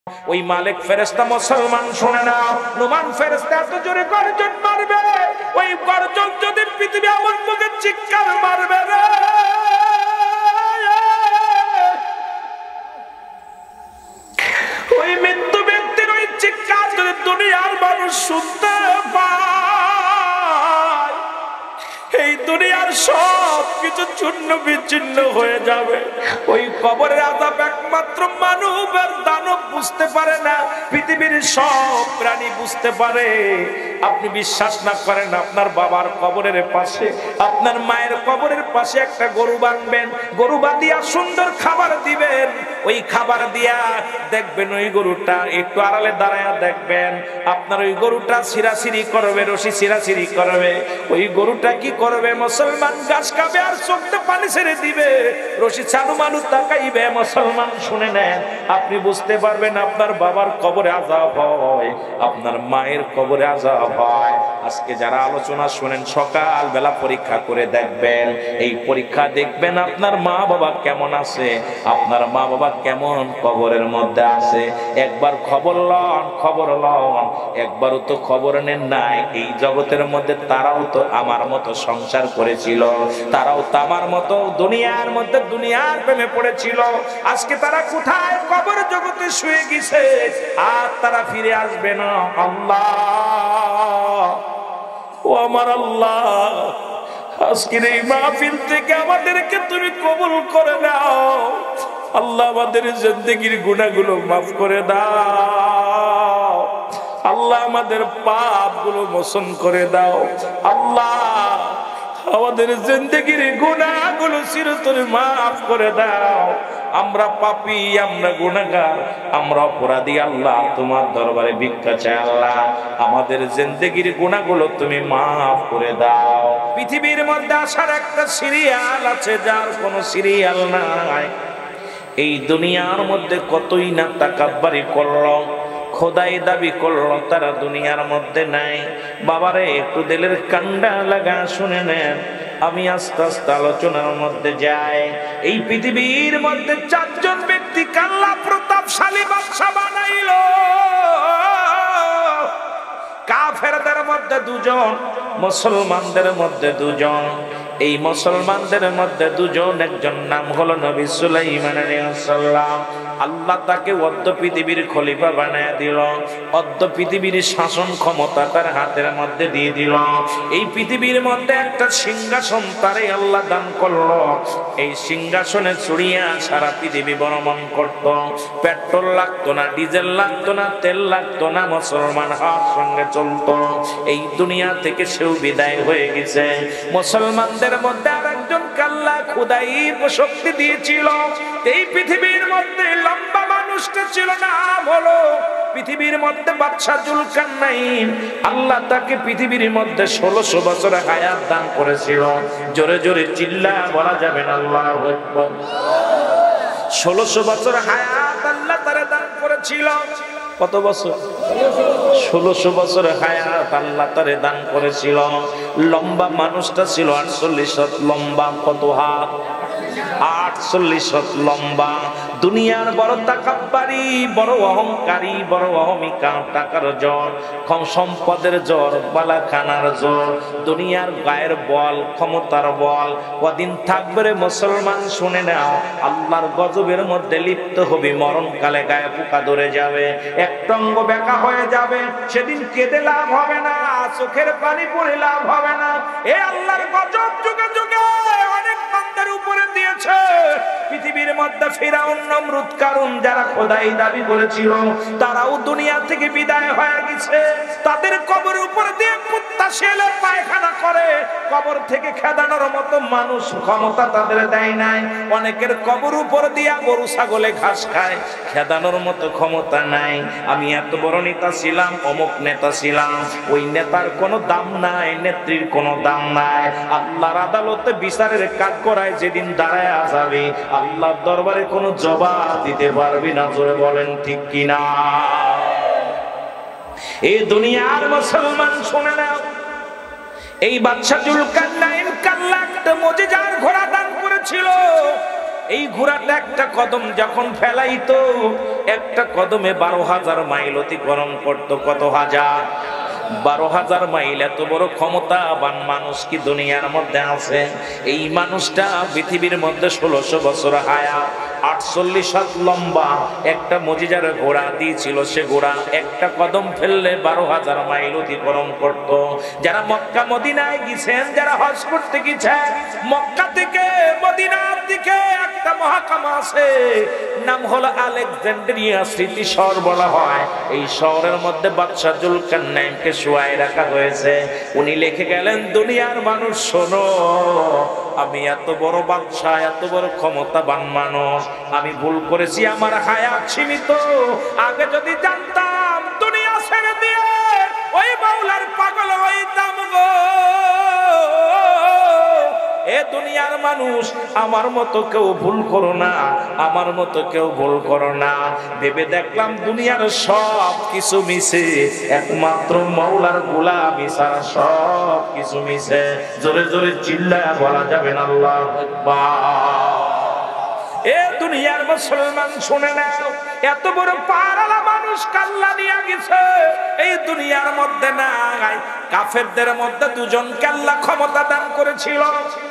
ওই মালিক ফেরেশতা মুসলমান শুনে না, নুমান ফেরেশতা এত জোরে গর্জন মারবে, ওই গর্জন যদি পৃথিবী আমার মুখে চিৎকার মারবে রে, ওই মৃত্যু ব্যক্তির ওই চিৎকার যদি দুনিয়ার মানুষ শুনতে পায়, এই দুনিয়ার সব কিছু চূর্ণ বিচ্ছিন্ন হয়ে যাবে। ওই কবরের আযাব একমাত্র মানবের দানব বুঝতে পারে না, পৃথিবীর সব প্রাণী বুঝতে পারে। আপনি বিশ্বাস না করেন, আপনার বাবার কবরের পাশে, আপনার মায়ের কবরের পাশে একটা গরু বাঁধবেন, গরু বাঁধিয়া সুন্দর খাবার দিবেন, ওই খাবার দিয়া দেখবেন ওই গরুটা একটু আড়ালে দাঁড়ায়া দেখবেন, আপনার ওই গরুটা ছিঁড়াছিঁড়ি করবে, রশি ছিঁড়াছিঁড়ি করবে। ওই গরুটা কি করবে? মুসলমান ঘাস খাবে আর চোখে পানি ছেড়ে দিবে, রশি চালু মানু তাকাইবে। মুসলমান শুনে নেন, আপনি বুঝতে পারবেন আপনার বাবার কবরে আযাব হয়, আপনার মায়ের কবরে আযাব হয়। আজকে যারা আলোচনা শুনেন সকাল বেলা পরীক্ষা করে দেখবেন, এই পরীক্ষা দেখবেন আপনার মা বাবা কেমন আছে, আপনার মা বাবা কেমন কবরের মধ্যে আছে। একবার খবর লন, খবর লন, একবারও তো খবর নেন নাই এই জগতের মধ্যে তারাও তো আমার মতো সংসার করেছিল, তারাও তো আমার মতো দুনিয়ার মধ্যে দুনিয়ার প্রেমে পড়েছিল। আজকে তারা কোথায়? কবর জগতে শুয়ে গেছে, আর তারা ফিরে আসবে না। আল্লাহ, ও আমার আল্লাহ, আজকের এই মাহফিল থেকে আমাদেরকে তুমি কবুল করে নাও। আল্লাহ, আমাদের জিন্দেগির গুনাহগুলো মাফ করে দাও। আল্লাহ, আমাদের পাপগুলো মোচন করে দাও। আল্লাহ, আমাদের জিন্দেগির গুনাহগুলো চিরতরে মাফ করে দাও। আমরা পাপী, আমরা গুনাহগার, আমরা অপরাধী। আল্লাহ, তোমার দরবারে ভিক্ষা চাই। আল্লাহ, আমাদের জিন্দেগির গুনাহগুলো তুমি মাফ করে দাও। পৃথিবীর মধ্যে আসার একটা সিরিয়াল আছে, যার কোনো সিরিয়াল নাই। এই দুনিয়ার মধ্যে কতই না তাকাব্বারি করলো, খোদাই দাবি করলো, তারা দুনিয়ার মধ্যে নাই। বাবারে, একটু দিলের কান্ডা লাগা শুনে নেন। আমি আস্তে আস্তে আলোচনার মধ্যে যাই। এই পৃথিবীর মধ্যে চারজন ব্যক্তি আল্লাহ প্রতাপশালী বাদশা বানাইল। কাফেরদের মধ্যে দুজন, মুসলমানদের মধ্যে দুজন। এই মুসলমানদের মধ্যে দুজন, একজন নাম হলো নবী সুলাইমান আলাইহিস সালাম। আল্লাহ তাকে অর্ধ পৃথিবীর খলিফা বানায় দিল, অর্ধ পৃথিবীর শাসন ক্ষমতা তার হাতের মধ্যে দিয়ে দিল। এই পৃথিবীর মধ্যে একটা সিংহাসন তারে আল্লাহ দান করলো। এই সিংহাসনে চড়িয়া সারা পৃথিবী ভ্রমণ করত। পেট্রোল লাগতো না, ডিজেল লাগতো না, তেল লাগতো না, মুসলমান হওয়ার সঙ্গে চলতো। এই দুনিয়া থেকে সেও বিদায় হয়ে গেছে। মুসলমানদের মধ্যে আরেকজন আল্লাহ খোদাই শক্তি দিয়েছিল। এই পৃথিবীর মধ্যে লম্বা মানুষটা ছিল, নাম হলো পৃথিবীর মধ্যে বাদশা জুলকারনাইন। আল্লাহ তাকে পৃথিবীর মধ্যে 1600 বছর হায়াত দান করেছিল। জোরে জোরে চিল্লা বলা যাবে না আল্লাহু আকবার। 1600 বছর হায়াত আল্লাহ তারে দান করেছিল। কত বছর? 1600 বছর হায়াত আল্লাহ তারে দান করেছিল। লম্বা মানুষটা ছিল 48 হাত লম্বা। কত হাত? 48 হাত লম্বা। দুনিয়ার বড় তাকাব্বারি, বড় অহংকারী, বড় অহমিকা, টাকার জ্বর, কম সম্পদের জ্বর, বালাখানার জ্বর, দুনিয়ার গায়ের বল, ক্ষমতার বল। কদিন থাকবে রে মুসলমান? শুনে নাও, আল্লাহর গজবের মধ্যে লিপ্ত হবি। মরণকালে গায়ে পোকা ধরে যাবে, একটা অঙ্গ বেঁকা হয়ে যাবে। সেদিন কেঁদে লাভ হবে না, চোখের পানি পড়ে লাভ হবে না। এ আল্লাহর গজব যুগে যুগে অনেক বান্দার উপরে দিয়েছে। পৃথিবীর মধ্যে ফিরাউন, নমরুদ, কারুন, যারা খোদাই দাবি করেছিল, তারাও দুনিয়া থেকে বিদায় হয়ে গেছে। তাদের কবরের উপর দিয়ে কুত্তা শেলে পায়খানা করে। কবর থেকে খেদানোর মতো মানুষ ক্ষমতা তাদের দেয় নাই। অনেকের কবর উপর দিয়া গরু ছাগলে ঘাস খায়, খেদানোর মতো ক্ষমতা নাই। আমি এত বড় নেতা ছিলাম, অমুক নেতা ছিলাম, ওই নেতার কোনো দাম নাই, নেত্রীর কোনো দাম নাই। আল্লাহর আদালতে বিচারের কাজ করায় যেদিন দাঁড়ায় যাবে, আল্লাহর দরবারে কোনো জবাব দিতে পারবি না। জোরে বলেন ঠিক কিনা? এই দুনিয়ার মুসলমান শুনে নাও, এই বাদশা জুলকারনাইন আল্লাহ একটা মুজিজার ঘোড়া দান করেছিল। এই ঘোড়াটা একটা কদম যখন ফেলাইতো, একটা কদমে 12,000 মাইল অতিক্রম করতো। কত হাজার? 12,000 মাইল। এত বড় ক্ষমতাবান মানুষ কি দুনিয়ার মধ্যে আছে? এই মানুষটা পৃথিবীর মধ্যে 1600 বছর হায়াত, 48 হাত লম্বা একটা মজিজার ঘোড়া দিয়েছিল। সে ঘোড়া একটা কদম ফেললে 12,000 মাইল অতিক্রম করত। যারা মক্কা মদিনায় গেছেন, যারা হজ করতে গেছেন, মক্কা থেকে মদিনার দিকে একটা মহাকামা আছে, নাম হলো আলেকজান্দ্রিয়া স্মৃতি শহর বলা হয়। এই শহরের মধ্যে বাদশা জুলকারনাইনকে শুয়ায় রাখা হয়েছে। উনি লিখে গেলেন, দুনিয়ার মানুষ শোনো, আমি এত বড় বাদশা, এত বড় ক্ষমতাবান মানুষ, আমি ভুল করেছি, আমার হায়াত সীমিত। আগে যদি জানতাম দুনিয়া ছেড়ে দিয়ে ওই মাওলার পাগল হইতাম গো। এ দুনিয়ার মানুষ, আমার মতো কেউ ভুল করো না, আমার মতো কেউ ভুল করো না। ভেবে দেখলাম দুনিয়ার সব কিছু মিছে, একমাত্র মাওলার গোলামি ছাড়া সব কিছু মিছে। জোরে জোরে চিল্লায়া বলা যাবে না আল্লাহু আকবার। এ দুনিয়ার মুসলমান শুনে নাও, এত বড় পারালা মানুষ কাল্লা নিয়ে গেছে এই দুনিয়ার মধ্যে নাই। কাফেরদের মধ্যে দুজনকে আল্লাহ ক্ষমতা দান করেছিল।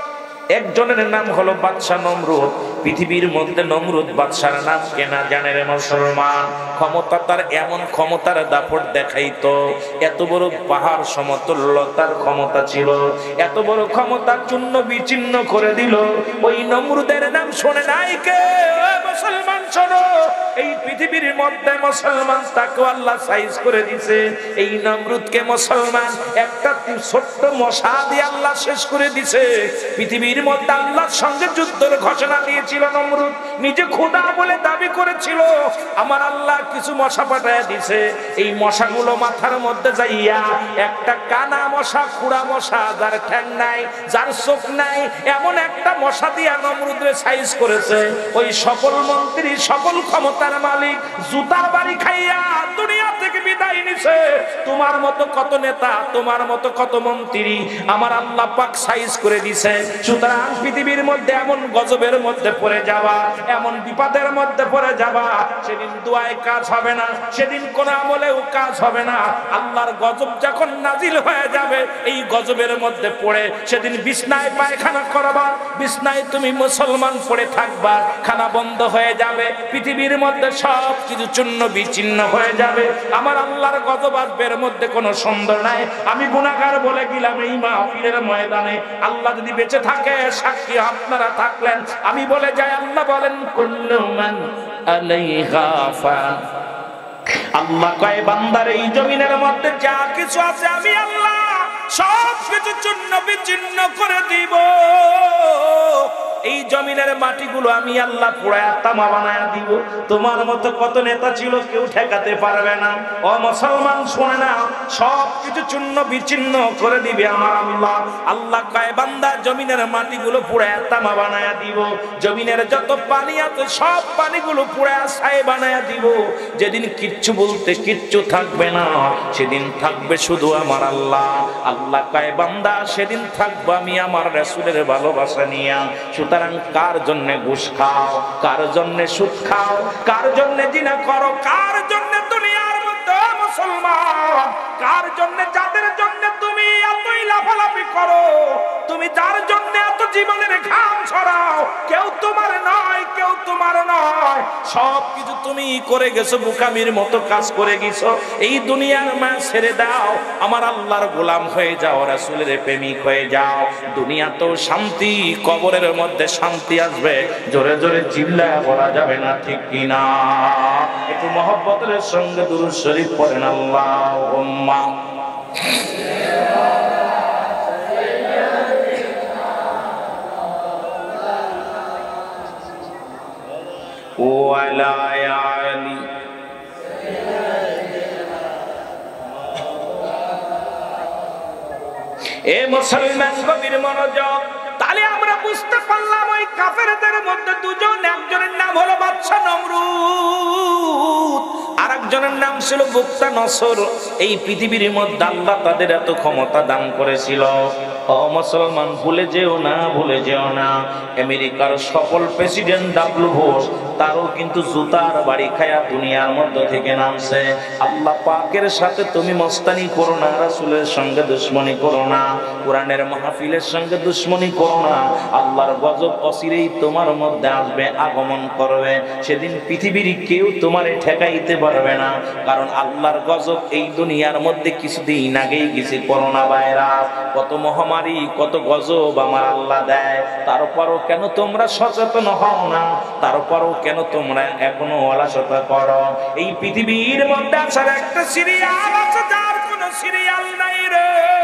একজনের নাম হলো বাদশা নমরুদ। পৃথিবীর মধ্যে নমরুদ বাদশার নাম কেনা জানে রে মুসলমান। ক্ষমতা তার এমন ক্ষমতার দাপট দেখাইতো, এত বড় পাহাড় সমতুল্যতার ক্ষমতা ছিল, এত বড় ক্ষমতা চূর্ণ বিচ্ছিন্ন করে দিল। ওই নমরুদের নাম শোনে নাই কে? মুসলমান শোনো, এই পৃথিবীর মধ্যে মুসলমান তাকে আল্লাহ সাইজ করে দিছে। এই নমরুদকে মুসলমান একটা ছোট্ট মশা দিয়ে আল্লাহ শেষ করে দিছে। পৃথিবীর মধ্যে আল্লাহর সঙ্গে যুদ্ধের ঘোষণা দিয়েছিল নমরুদ, নিজে খোদা বলে দাবি করেছিল। আমার আল্লাহ কিছু মশা পাঠায় দিছে। এই মশাগুলো মাথার মধ্যে যাইয়া একটা কানা মশা, খুড়া মশা, যার ঠ্যাং নাই, যার চোখ নাই, এমন একটা মশা দিয়া নমরুদরে সাইজ করেছে। ওই সকল মন্ত্রী, সকল ক্ষমতার মালিক জুতার বাড়ি খাইয়া দুনিয়া থেকে বিদায় নিছে। তোমার মতো কত নেতা, তোমার মতো কত মন্ত্রী আমার আল্লাহ পাক সাইজ করে দিছে। সুতরাং পৃথিবীর মধ্যে এমন গজবের মধ্যে পড়ে যাবা, এমন বিপদের মধ্যে পড়ে যাবা, সেদিন দুয়ায় কাজ হবে না, সেদিন কোন আমলেও কাজ হবে না। আল্লাহর গজব যখন নাজিল হয়ে যাবে, এই গজবের মধ্যে পড়ে সেদিন বিছনায় পায়খানা করবা, বিছনায় তুমি মুসলমান পড়ে থাকবা, খানা বন্ধ হয়ে যাবে, পৃথিবীর মধ্যে সব কিছু চূর্ণ বিচ্ছিন্ন হয়ে যাবে। আমার আল্লাহর গজব আসবের মধ্যে কোনো সন্দেহ নাই। আমি গুনাহগার বলে গেলাম এই মাহফিলের ময়দানে, আল্লাহ যদি বেঁচে থাকে, সাক্ষী আপনারা থাকলেন, আমি বলে যাই, আল্লাহ বলেন কুল্লু মান আলাইহা ফান। আল্লাহ কয় বান্দার এই জমিনের মধ্যে যা কিছু আছে আমি আল্লাহ সব কিছু চূর্ণ বিচ্ছিন্ন করে দিব। এই জমিনের মাটিগুলো আমি আল্লাহ পোড়ায়া তামা বানায়া দিব। তোমার মতো কত নেতা ছিল, কেউ ঠেকাতে পারবে না। ও মুসলমান শুনে না, সব কিছু চূর্ণ বিচ্ছিন্ন করে দিবে আমার আল্লাহ। আল্লাহ কয় বান্দা জমিনের মাটিগুলো পোড়ায়া তামা বানায়া দিব, জমিনের যত পানি আছে সব পানিগুলো পোড়ায়া ছাই বানায়া দিব। যেদিন কিচ্ছু বলতে কিচ্ছু থাকবে না, সেদিন থাকবে শুধু আমার আল্লাহ। আল্লাহ কয় বান্দা সেদিন থাকবো আমি আমার রাসূলের ভালোবাসা নিয়া। সুতরাং কার জন্য ঘুষ খাও, কার জন্য সুদ খাও, কার জন্য জিনা করো, কার জন্য দুনিয়ার মধ্যে মুসলমান, কার জন্য, যাদের জন্য তুমি এতই লাফালাফি করো, তুমি যার জন্য এত জীবনের ঘাম ছড়াও, কেউ তোমার নয়, কেউ তোমার নয়, সব কিছু তুমি করে গেছো, বোকামির মতো কাজ করে গেছো। এই দুনিয়ার মা ছেড়ে দাও, আমার আল্লাহর গোলাম হয়ে যাও, রাসূলের প্রেমিক হয়ে যাও। দুনিয়াতেও শান্তি, কবরের মধ্যে শান্তি আসবে। জোরে জোরে চিল্লায়া বলা যাবে না, ঠিক কিনা? একটু মহব্বতের সঙ্গে দুরূদ শরীফ পড়েন, আল্লাহুম্মা ওয়ালা আলি। এ মুসলমান গভীর মনোযোগ। তাহলে আমরা বুঝতে পারলাম ওই কাফেরদের মধ্যে দুজন, একজনের নাম হলো বাদশা নমরুদ, আর একজনের নাম ছিল বুকতা নসর। এই পৃথিবীর মধ্যে আল্লাহ তাদের এত ক্ষমতা দান করেছিল। ও ও মুসলমান, ভুলে যেও না, ভুলে যেও না, আমেরিকার সফল প্রেসিডেন্ট ডাব্লিউ বুশ তারও কিন্তু জুতার বাড়ি খায়া দুনিয়ার মধ্যে থেকে নামছে। আল্লাহ পাকের সাথে তুমি মস্তানি করো না, রাসূলের সঙ্গে দুশমনি করো না, কোরআনের মাহফিলের সঙ্গে দুশমনি করো না। আল্লাহর গজব অচিরেই তোমার মধ্যে আসবে, আগমন করবে। সেদিন পৃথিবীর কেউ তোমারে ঠেকাইতে পারবে না, কারণ আল্লাহর গজব এই দুনিয়ার মধ্যে কিছুদিন আগেই গেছে। করোনা ভাইরাস, কত মহামারী, কত গজব আমার আল্লাহ দেয়। তারপরও কেন তোমরা সচেতন হও না? তারপরও কেন তোমরা এখনো অলসতা করো? এই পৃথিবীর মধ্যে আসার একটা সিরিয়াল আছে, যার কোনো সিরিয়াল নাই রে।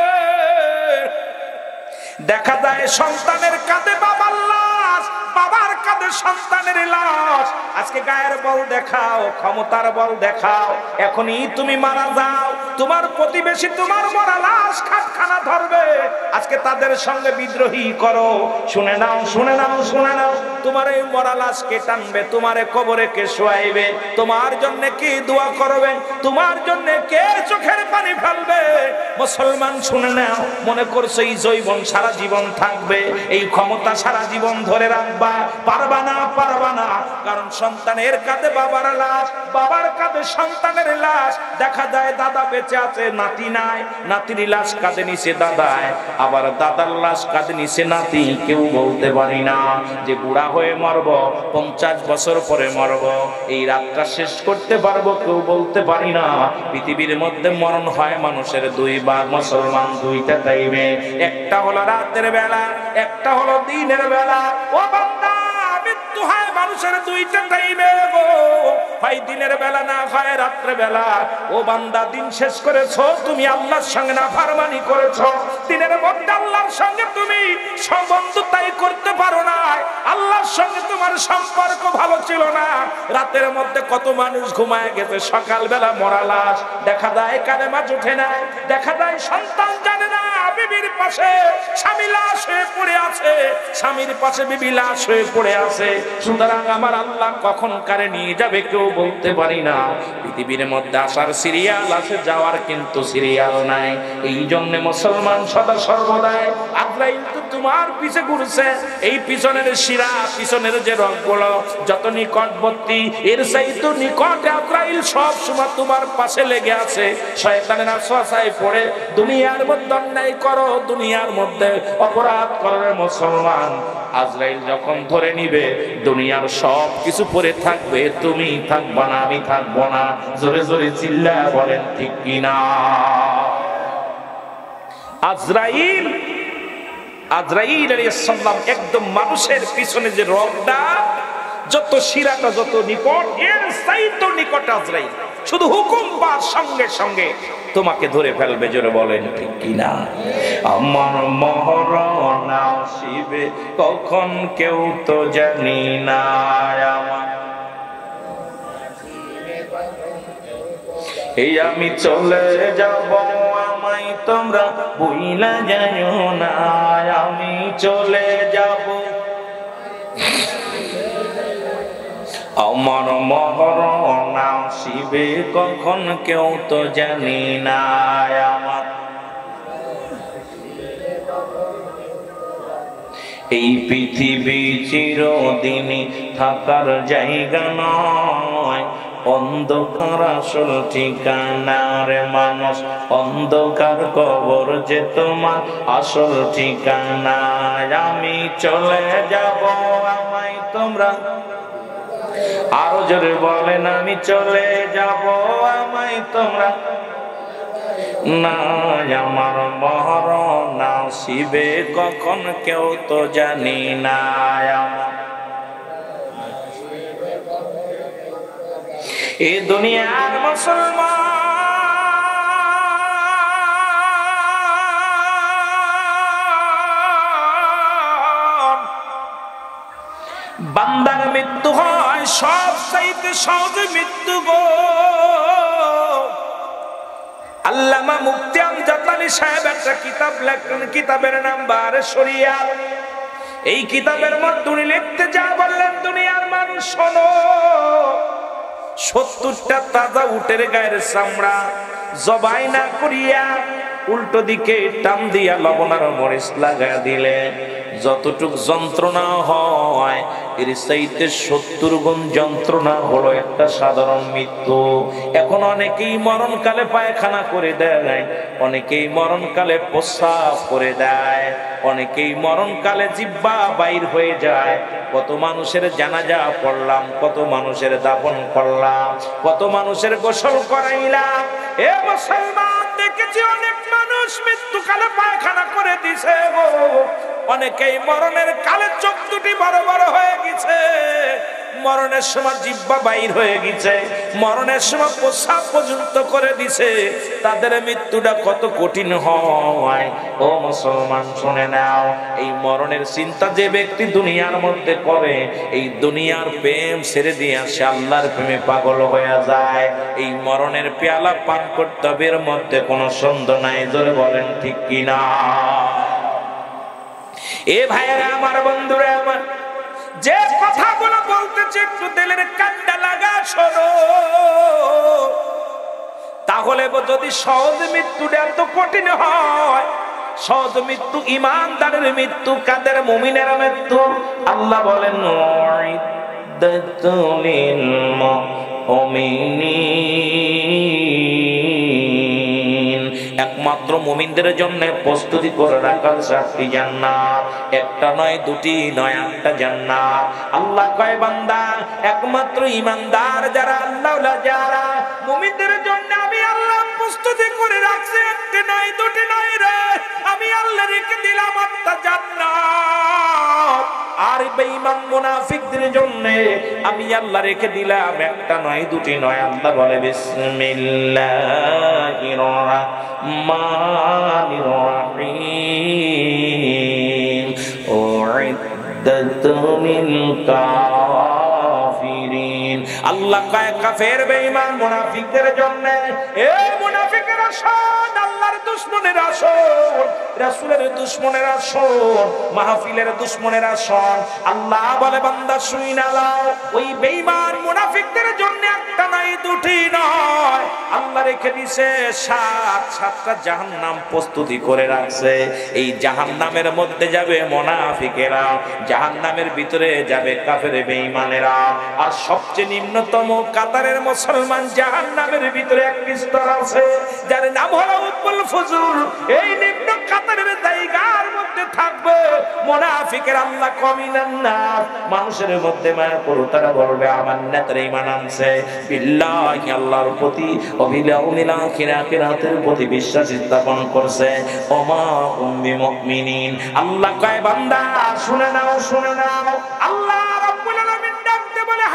দেখা যায় সন্তানের কাঁধে বাবার লাশ, বাবার কাঁধে সন্তানের লাশ। আজকে গায়ের বল দেখাও, ক্ষমতার বল দেখাও, এখনই তুমি মারা যাও, তোমার প্রতিবেশী তোমার মরা লাশ খাটখানা ধরবে। আজকে তাদের সঙ্গে বিদ্রোহী করো। শুনে নাও, শুনে নাও, শুনে নাও, তোমার এই মরা লাশ কে টানবে? তোমার কবরে কে শোয়াইবে? তোমার জন্য কে দোয়া করবে? তোমার জন্য কে চোখের পানি ফেলবে? মুসলমান শুনে নাও, মনে করছো এই যৌবন সারা জীবন থাকবে, এই ক্ষমতা সারা জীবন ধরে রাখবা? পারবা না, পারবা না। কারণ সন্তানের কাঁধে বাবার লাশ, বাবার কাঁধে সন্তানের লাশ। দেখা যায় দাদা বেঁচে আছে, নাতি নাই, নাতির লাশ কাঁধে নিচে দাদায়, আবার দাদার লাশ কাঁধে নিচে নাতি। কেউ বলতে পারি না যে বুড়া হয়ে মরব, 50 বছর পরে মরব, এই রাতটা শেষ করতে পারবো, কেউ বলতে পারি না। পৃথিবীর মধ্যে মরণ হয় মানুষের দুইবার, মুসলমান, দুইটা টাইমে। একটা হলো রাতের বেলা, একটা হলো দিনের বেলা। ও বান্দা, মৃত্যু হয় মানুষের দুইটা টাইমে গো, হয় দিনের বেলা না হয় রাত্রে বেলা। ও বান্দা, দিন শেষ করেছো তুমি, আল্লাহর সঙ্গে নাফরমানি করেছো। দিনের মধ্যে আল্লাহর সঙ্গে তুমি বন্ধুতাই করতে পারো না, আল্লাহর সঙ্গে তোমার সম্পর্ক ভালো ছিল না। রাতের মধ্যে কত মানুষ ঘুমায় গেছে, সকালবেলা মরা লাশ। দেখা যায় কালেমা উঠে না, দেখা যায় সন্তান জানে না বিবির পাশে স্বামী লাশ হয়ে পড়ে আছে, স্বামীর পাশে বিবি লাশ হয়ে পড়ে আছে। সুতরাং আমার আল্লাহ কখন কারে নিয়ে যাবে কেউ বলতে পারি না। পৃথিবীর মধ্যে আসার সিরিয়াল আছে, যাওয়ার কিন্তু সিরিয়াল নাই। এই জন্য মুসলমান সদা সর্বদাই আজরাইল তো তোমার পিছে ঘুরছে। এই পিছনের শিরা, পিছনের যে রগগুলো যত নিকটবর্তী, এর চাইতে নিকট আজরাইল সব সময় তোমার পাশে লেগে আছে। শয়তানের আশ্বাসায় পড়ে দুনিয়ার মধ্যে অন্যায় করো, দুনিয়ার মধ্যে অপরাধ করো মুসলমান, আজরাইল যখন ধরে নিবে দুনিয়ার সব কিছু পড়ে থাকবে, তুমি থাকবা না, আমি থাকবো না। জোরে জোরে চিল্লায় বলেন ঠিক কিনা? আজরাইল, আজরাইল আলাইহিস সালাম একদম মানুষের পিছনে যে রগটা, যত শিরাটা যত নিকট, এর চাইতে নিকট আজরাইল। শুধু হুকুম পাওয়ার সঙ্গে সঙ্গে তোমাকে ধরে ফেলবে। জোরে বলেন ঠিক কিনা? আমার মরণ আসিবে কখন কেউ তো জানি না, আমার এই আমি চলে যাব, আমায় তোমরা ভুইলা যাইও না, আমি চলে যাব। আমার মরণ আসিবে কখন কেউ তো জানি না, আমার এই পৃথিবী চিরদিনই থাকার জায়গা নয়, অন্ধকার আসল ঠিকানা রে মানুষ, অন্ধকার কবর যে তোমার আসল ঠিকানা। আমি চলে যাব, আমায় তোমরা, আরো জোরে বলেন, আমি চলে যাব, আমায় তোমরা না, আমার মরণ আসিবে কখন কেউ তো জানি না, আমার এই দুনিয়ার মুসলমান বান্দার মৃত্যু হয় সব চাইতে সহজে মৃত্যু গো। আল্লামা মুফতি আমজাদ আলী সাহেব একটা কিতাব লেখেন, কিতাবের নাম বারে শরিয়াত। এই কিতাবের মধ্যে উনি লিখতে যা বললেন, দুনিয়ার মানুষ শোনো, 70টা তাজা উটের গায়ের চামড়া জবাই না করিয়া উল্টো দিকে টান দিয়া লবণ আর মরিচ লাগাইয়া দিলে যতটুক যন্ত্রণা হয় এর চাইতে 70 গুণ যন্ত্রণা হলো একটা সাধারণ মৃত্যু। এখন অনেকেই মরণকালে পায়খানা করে দেয়, অনেকেই মরণকালে প্রস্রাব করে দেয়, অনেকেই মরণকালে জিহ্বা বাইর হয়ে যায়। কত মানুষের জানাজা পড়লাম, কত মানুষের দাফন করলাম, কত মানুষের গোসল করাইলাম। এ মুসলমান, দেখেছি অনেক মানুষ মৃত্যুকালে পায়খানা করে দিছে গো। অনেকেই মরণের কালে চোখ দুটি বড় বড় হয়ে গেছে, মরণের সময় জিহ্বা বাইর হয়ে গেছে, মরণের সময় প্রস্রাব পর্যন্ত করে দিছে। তাদের মৃত্যুটা কত কঠিন হয়। ও মুসলমান, শুনে নাও, এই মরণের চিন্তা যে ব্যক্তি দুনিয়ার মধ্যে করে, এই দুনিয়ার প্রেম ছেড়ে দিয়ে সে আল্লাহর প্রেমে পাগল হয়ে যায়। এই মরণের পেয়ালা পান করতে হবে, এর মধ্যে কোনো সন্দেহ নাই। জোরে বলেন ঠিক কিনা? এ ভাইয়েরা আমার, বন্ধুরা আমার, যে কথাগুলো বলতেছে একটু দিলের কান্ডা লাগা শোনো। তাহলে যদি সহজ মৃত্যুটা এত কঠিন হয়, সহজ মৃত্যু ইমানদারের মৃত্যু, কাদের? মুমিনের মৃত্যু। আল্লাহ বলেন একমাত্র মুমিনদের জন্য প্রস্তুতি করে রাখা 4টি জান্নাত। একটা নয়, দুটি নয়, 8টা জান্নাত। আল্লাহ কয়, বান্দা, একমাত্র ঈমানদার যারা, আল্লাহওয়ালা যারা, মুমিনদের জন্য আমি আল্লাহ প্রস্তুতি করে রাখছি। একটি নয়, দুটি নয় রে, আমি আল্লাহ রেখে দিলাম 8টা জান্নাত। আর বেঈমান মুনাফিকদের জন্য আমি আল্লাহ রেখে দিলাম একটা নয়, দুটি নয়। আল্লাহ বলে, বিসমিল্লাহির রাহমানির রাহিম, উইদ্দাত লিল কাফিরিন। আল্লাহ কয় কাফের বেঈমান মুনাফিকদের জন্য, এ মুনাফিকেরা শোন, আল্লাহর দুশমনেরা শোন, রাসূলের দুশমনেরা শোন, মাহফিলের দুশমনেরা শোন। আল্লাহ বলে, বান্দা শুইনা নাও, ওই বেঈমান মুনাফিকদের জন্য একটা নয়, দুটি নয়, আল্লাহ রেখে দিয়েছে 7টা জাহান্নাম প্রস্তুতি করে রাখছে। এই জাহান্নামের মধ্যে যাবে মুনাফিকেরা, জাহান্নামের ভিতরে যাবে কাফের বেঈমানেরা। আর সবচেয়ে নিম্নতম কাতারের মুসলমান জাহান্নামের ভিতরে একটি স্তর আছে, যার নাম হলো উম্মুল ফুজুল। এই নিম্ন কাতারের জায়গার মধ্যে থাকবে মুনাফিকের। আল্লাহ কমিনান নাস, মানুষের মধ্যে মায়া করো, তারা বলবে আমার নেতার ঈমান আনছে, বিল্লাহি আল্লাহর প্রতি, অবিল আখিরাতের প্রতি বিশ্বাস স্থাপন করছে, ওমা হুম বিমুমিনিন। আল্লাহ কয়, বান্দা শুনে নাও, শুনে নাও। আল্লাহ রাব্বুল আলামিন ডাকতে বলে,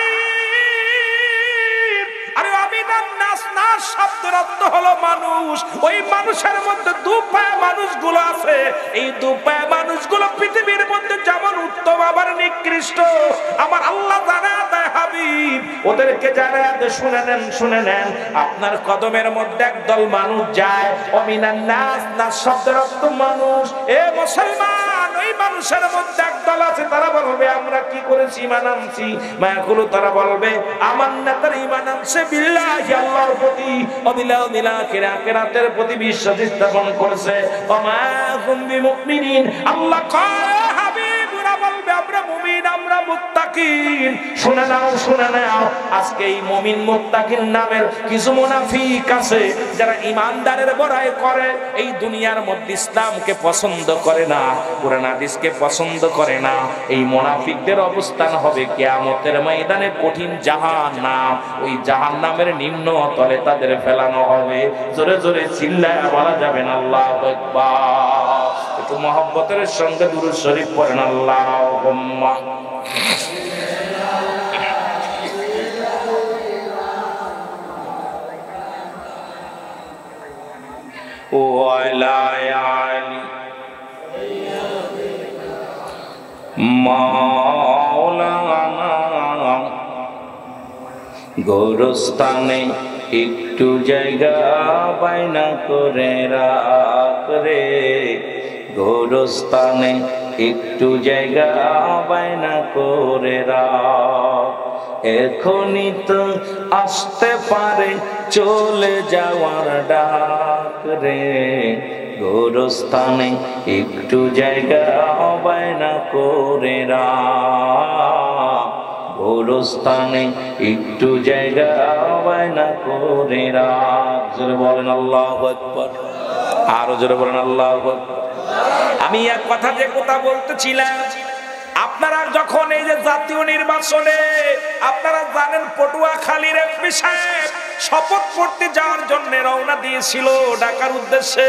হাবিব, আরে আমিনান নাস, নাস শব্দের অর্থ হলো মানুষ। ওই মানুষের মধ্যে দুপায়া মানুষগুলো আছে। এই দুপায়া মানুষগুলো পৃথিবীর মধ্যে যেমন উত্তম আবার নিকৃষ্ট, আমার আল্লাহ জানা দেয় হাবিব, ওদেরকে জানা দেয়। শুনে নেন, শুনে নেন, আপনার কদমের মধ্যে একদল মানুষ যায়। অমিনান নাস, নাস শব্দের অর্থ মানুষ। এ মুসলমান, ওই মানুষের মধ্যে একদল আছে, তারা বলবে আমরা কি করেছি, ঈমান আনছি। মায়াকুলু, তারা বলবে আমার নেতার ঈমান আনছে, বিল্লাহি আল্লাহর প্রতি, অবিল আখিরাতের প্রতি বিশ্বাস স্থাপন করেছে, ওমা হুম বিমুমিনিন। আল্লাহ কয়, হাবিব, ওরা বলবে আমরা মুমিন, আমরা মুত্তাকিন। শুনে নাও, শুনে নাও, আজকে এই মুমিন মুত্তাকিন নামের কিছু মুনাফিক আছে, যারা ঈমানদারের বড়াই করে, এই দুনিয়ার মধ্যে ইসলামকে পছন্দ করে না, কোরআন হাদিসকে পছন্দ করে না। এই মুনাফিকদের অবস্থান হবে কিয়ামতের ময়দানে কঠিন জাহান্নাম। ওই জাহান্নামের নিম্ন তলে তাদের ফেলানো হবে। জোরে জোরে চিল্লায় বলা যাবে না আল্লাহু আকবার। একটু মহব্বতের সঙ্গে দুরূদ শরীফ পড়েন, আল্লাহুম্মা ওয়ালা আলি মাওলানা। গোরস্থানে একটু জায়গা বাইনা করে রাখ রে, গোরস্থানে একটু জায়গা বাইনা করে রাখ। এখনই তো আসতে পারে চলে যাওয়ার ডাক রে, গোরস্থানে একটু জায়গা বায়না করে রাখ, গোরস্থানে একটু জায়গা বায়না করে রাখ। জোরে বলেন আল্লাহু আকবার, আরো জোরে বলেন আল্লাহু আকবার। আমি এক কথা যে কথা বলতেছিলাম, আপনারা যখন এই যে জাতীয় নির্বাচনে আপনারা জানেন পটুয়াখালীর এমপি সাহেব শপথ করতে যাওয়ার জন্য রওনা দিয়েছিল ঢাকার উদ্দেশ্যে,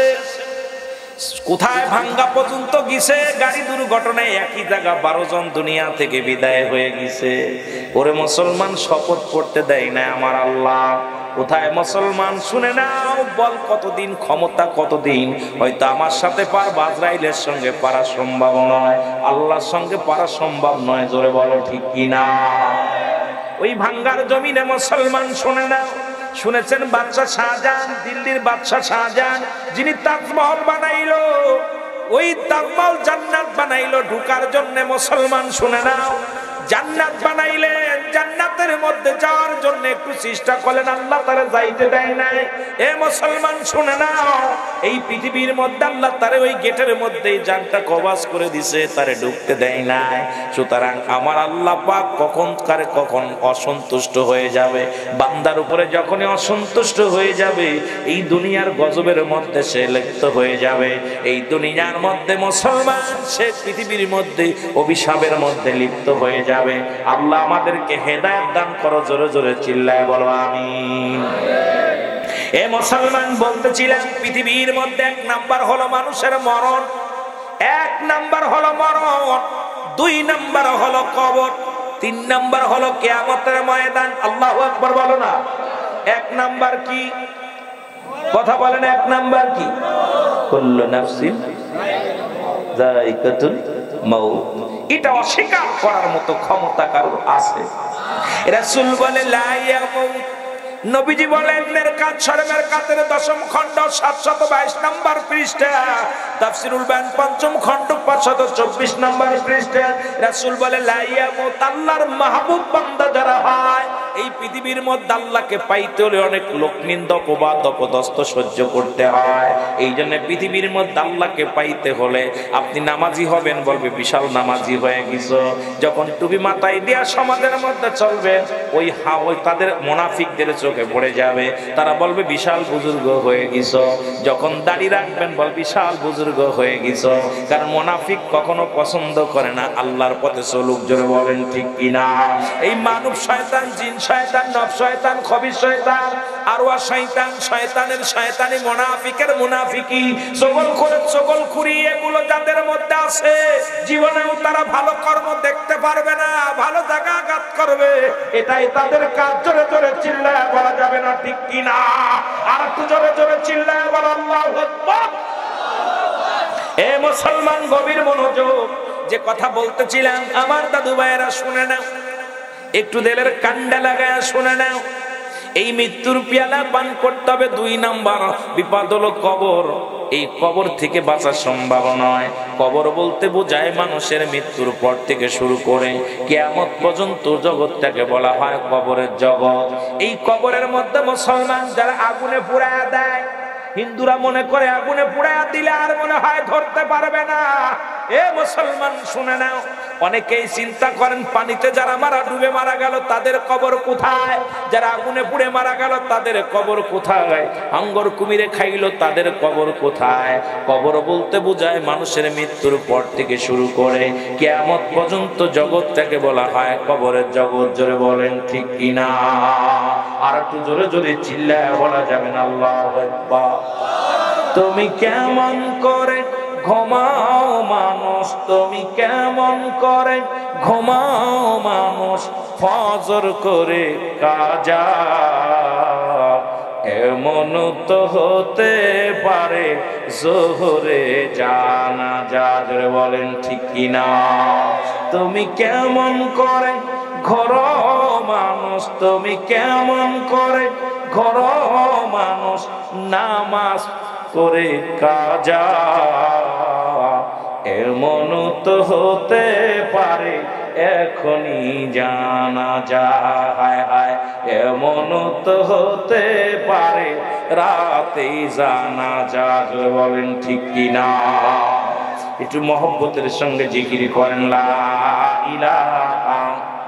কোথায় ভাঙ্গা পর্যন্ত গেছে, গাড়ি দুর্ঘটনায় একই জায়গা 12 জন দুনিয়া থেকে বিদায় হয়ে গেছে। ওরে মুসলমান, শপথ করতে দেয় না আমার আল্লাহ। কোথায় মুসলমান শুনে নাও, বল কতদিন ক্ষমতা কতদিন, হয়তো আমার সাথে পারবা, আজরাইলের সঙ্গে পারা সম্ভব নয়, আল্লাহর সঙ্গে পারা সম্ভব নয়। জোরে বলো ঠিক কিনা? ওই ভাঙ্গার জমিনে মুসলমান শুনে নাও, শুনেছেন বাদশা শাহজাহান, দিল্লির বাদশা শাহজাহান যিনি তাজমহল বানাইলো, ওই তাজমহল জান্নাত বানাইলো ঢুকার জন্য। মুসলমান শুনে নাও, জান্নাত বানাইলেন, জান্নাতের মধ্যে যাওয়ার জন্য একটু চেষ্টা করলেন, আল্লাহ তারে যাইতে দেয় নাই। এ মুসলমান শুনে নাও, এই পৃথিবীর মধ্যে আল্লাহ তারে ওই গেটের মধ্যেই জানটা কবাজ করে দিছে, তারে ঢুকতে দেয় নাই। সুতরাং আমার আল্লাহ পাক কখন অসন্তুষ্ট হয়ে যাবে, বান্দার উপরে যখনই অসন্তুষ্ট হয়ে যাবে, এই দুনিয়ার গজবের মধ্যে সে লিপ্ত হয়ে যাবে, এই দুনিয়ার মধ্যে মুসলমান সে পৃথিবীর মধ্যে অভিশাপের মধ্যে লিপ্ত হয়ে যাবে। আল্লাহ আমাদেরকে হেদায়েত দান করো, জোরে জোরে চিল্লায় বলো আমিন। এ মুসলমান, বলতেছিলাম পৃথিবীর মধ্যে 1 নাম্বার হলো মানুষের মরণ, 1 নাম্বার হলো মরণ, 2 নাম্বার হলো কবর, 3 নাম্বার হলো কিয়ামতের ময়দান। আল্লাহু আকবার বলো না। 1 নাম্বার কি? কথা বলেন, 1 নাম্বার কি? কুল্লু নাফসিন যায়িকাতুল মাউত। এটা অস্বীকার করার মতো ক্ষমতা কারোর আছে? রাসূল বলে লা ইয়ামুত। নবীজি বলেন মেরকাত শরীফের কাতের 10ম খণ্ড 722 নম্বর পৃষ্ঠা, তাফসীরুল বায়ান 5ম খণ্ড 524 নম্বর পৃষ্ঠা, রাসূল বলে লা ইয়ামুত। আল্লাহর মাহবুব বান্দা যারা হয়, এই পৃথিবীর মধ্যে আল্লাহকে পাইতে হলে অনেক লোক নিন্দা অপবাদ অপদস্থ সহ্য করতে হয়। এই জন্য পৃথিবীর মধ্যে আল্লাহকে পাইতে হলে আপনি নামাজি হবেন, বলবে বিশাল নামাজি হয়ে গেছো। যখন টুপি মাথায় দিয়া সমাজের মধ্যে চলবেন, ওই তাদের মুনাফিকদের চোখে পড়ে যাবে, তারা বলবে বিশাল বুজুর্গ হয়ে গেছো। যখন দাড়ি রাখবেন, বল বিশাল বুজুর্গ হয়ে গেছো। কারণ মুনাফিক কখনো পছন্দ করে না আল্লাহর পথে চলুক। জোরে বলেন ঠিক কিনা? এই মানব শয়তান, জিন শয়তান, নফস শয়তান, খবিস শয়তান, আরওয়াহ শয়তান, শয়তানের শয়তানি, মুনাফিকের মুনাফিকি, চগলখুরি, এগুলো যাদের মধ্যে আছে, জীবনেও তারা ভালো কর্ম দেখতে পারবে না, ভালো জায়গা আঘাত করবে, এটাই তাদের কাজ। জোরে জোরে চিল্লায় বলা যাবে না ঠিক কিনা? আর একটু জোরে জোরে চিল্লায় বলা আল্লাহু আকবার। এ মুসলমান, গভীর মনোযোগ। যে কথা বলতেছিলাম, আমার দাদু ভাইয়েরা শুনে নাও, একটু দিলের কান্ডা লাগায় শুনে নাও। এই মৃত্যুর পেয়ালা পান করতে হবে। 2 নাম্বার বিপদ হলো কবর। এই কবর থেকে বাঁচা সম্ভব নয়। কবর বলতে বোঝায় মানুষের মৃত্যুর পর থেকে শুরু করে কিয়ামত পর্যন্ত জগৎটাকে বলা হয় কবরের জগৎ। এই কবরের মধ্যে মুসলমান যারা আগুনে পুড়ায়া দেয়, হিন্দুরা মনে করে আগুনে পুড়ায়া দিলে আর মনে হয় ধরতে পারবে না। এ মুসলমান শুনে নাও, অনেকেই চিন্তা করেন পানিতে যারা ডুবে মারা গেল তাদের কবর কোথায়, যারা আগুনে পুড়ে মারা গেল তাদের কবর কোথায়, হাঙ্গর কুমিরে খাইলো তাদের কবর কোথায়। কবর বলতে বোঝায় মানুষের মৃত্যুর পর থেকে শুরু করে কিয়ামত পর্যন্ত জগৎটাকে বলা হয় কবরের জগৎ। জোরে বলেন ঠিক কিনা? আর একটু জোরে জোরে চিল্লায় বলা যাবে না আল্লাহু আকবার। তুমি কেমন করে ঘুমাও মানুষ, তুমি কেমন করে ঘুমাও মানুষ, ফজর করে কাজা, এমন তো হতে পারে জোহরে জানাজা। জোরে বলেন ঠিক কিনা? তুমি কেমন করে ঘর মানুষ, তুমি কেমন করে ঘর মানুষ, নামাজ করে কাজা, এমন তো হতে পারে এখনই জানা যায়। হায় এমন তো হতে পারে রাতেই জানা যায়। বলেন ঠিক কিনা? একটু মহব্বতের সঙ্গে জিকির করেন লা ইলাহা,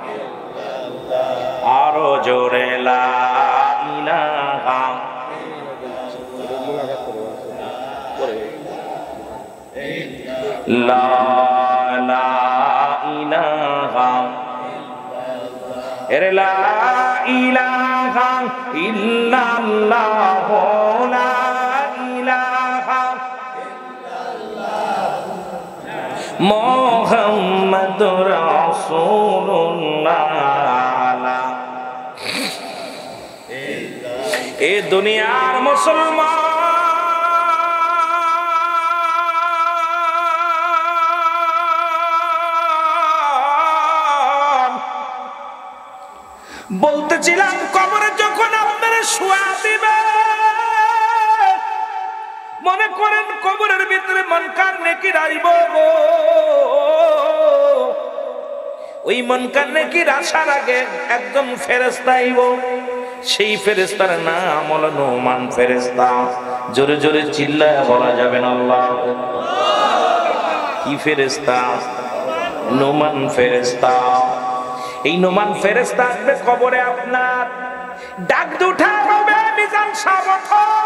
আরো জোরে লা ইলাহা। লা ইলাহা, এর লা ইলাহা ইল্লাল্লাহ, লা ইলাহা মুহাম্মাদুর রাসূলুল্লাহ। এ দুনিয়ার মুসলমান, বলতেছিলাম কবরে যখন আপনারা শোয়া দিবে, মনে করেন কবরের ভিতরে মনকার নেকির আইব গো। ওই মনকার নেকির আসার আগে একজন ফেরেশতা আইব। সেই ফেরেশতার নাম হলো নোমান ফেরেশতা। জোরে জোরে চিল্লায় বলা যাবে না আল্লাহ। কি ফেরেশতা? নোমান ফেরেশতা। এই নোমান ফেরেশতা আসবে কবরে, আপনার ডাক দিয়ে উঠাবে, মিজান সাহেব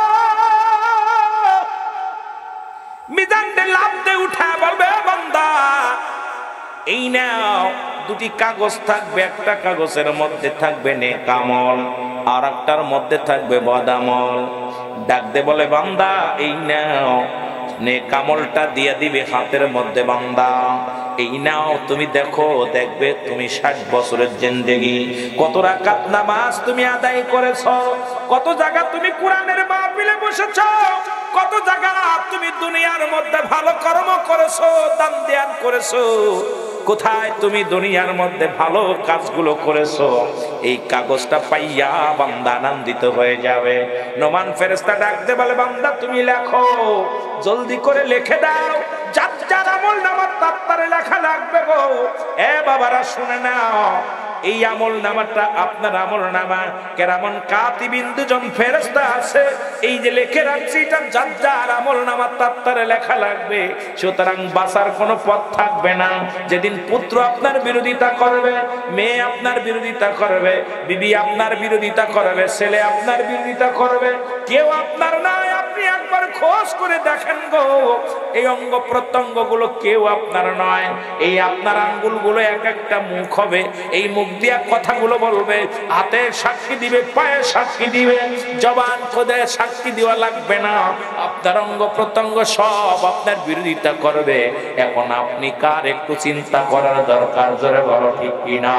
মিজান দে লাভ দে উঠা বলবে, বান্দা এই নাও দুটি কাগজ থাকবে, একটা কাগজের মধ্যে থাকবে নেক আমল, আর একটার মধ্যে থাকবে বদামল। ডাক দে বলে, বান্দা এই নাও, নেক আমলটা দিয়ে দিবে হাতের মধ্যে, বান্দা এই নাও তুমি দেখো, দেখবে তুমি 60 বছরের জিন্দেগি কত রাকাত নামাজ তুমি আদায় করেছো, কত জায়গা তুমি কোরআনের মাহফিলে বসেছো, কত জায়গা তুমি দুনিয়ার মধ্যে ভালো কর্ম করেছো, দান ধ্যান করেছো, কোথায় তুমি দুনিয়ার মধ্যে ভালো কাজগুলো করেছো। এই কাগজটা পাইয়া বান্দা আনন্দিত হয়ে যাবে। নোমান ফেরেশতা ডাকতে বলে, বান্দা তুমি লেখো, জলদি করে লিখে দাও, যার যার আমল নামার তাড়াতাড়ি লেখা লাগবে গো। এ বাবারা শুনে নাও, এই আমল নামাটা আপনার আমল নামা, কেরামন কাতিবিন দুজন ফেরেশতা আছে, এই যে লিখে রাখছি এটা যার যার আমল নামা তাড়াতাড়ি লেখা লাগবে। সুতরাং বাঁচার কোনো পথ থাকবে না। যেদিন পুত্র আপনার বিরোধিতা করবে, মেয়ে আপনার বিরোধিতা করবে, বিবি আপনার বিরোধিতা করবে, ছেলে আপনার বিরোধিতা করবে, কেউ আপনার নয়। আপনি একবার খোঁজ করে দেখেন গো, এই অঙ্গ প্রত্যঙ্গ গুলো কেউ আপনার নয়। এই আপনার আঙ্গুলগুলো এক একটা মুখ হবে, এই মুখ দিয়া কথাগুলো বলবে, হাতে সাক্ষী দিবে, পায়ে সাক্ষী দিবে, জবান খোদে সাক্ষী দেওয়া লাগবে না। আপনার অঙ্গ প্রত্যঙ্গ সব আপনার বিরোধিতা করবে। এখন আপনি কার একটু চিন্তা করার দরকার, জোরে বলো ঠিক কিনা?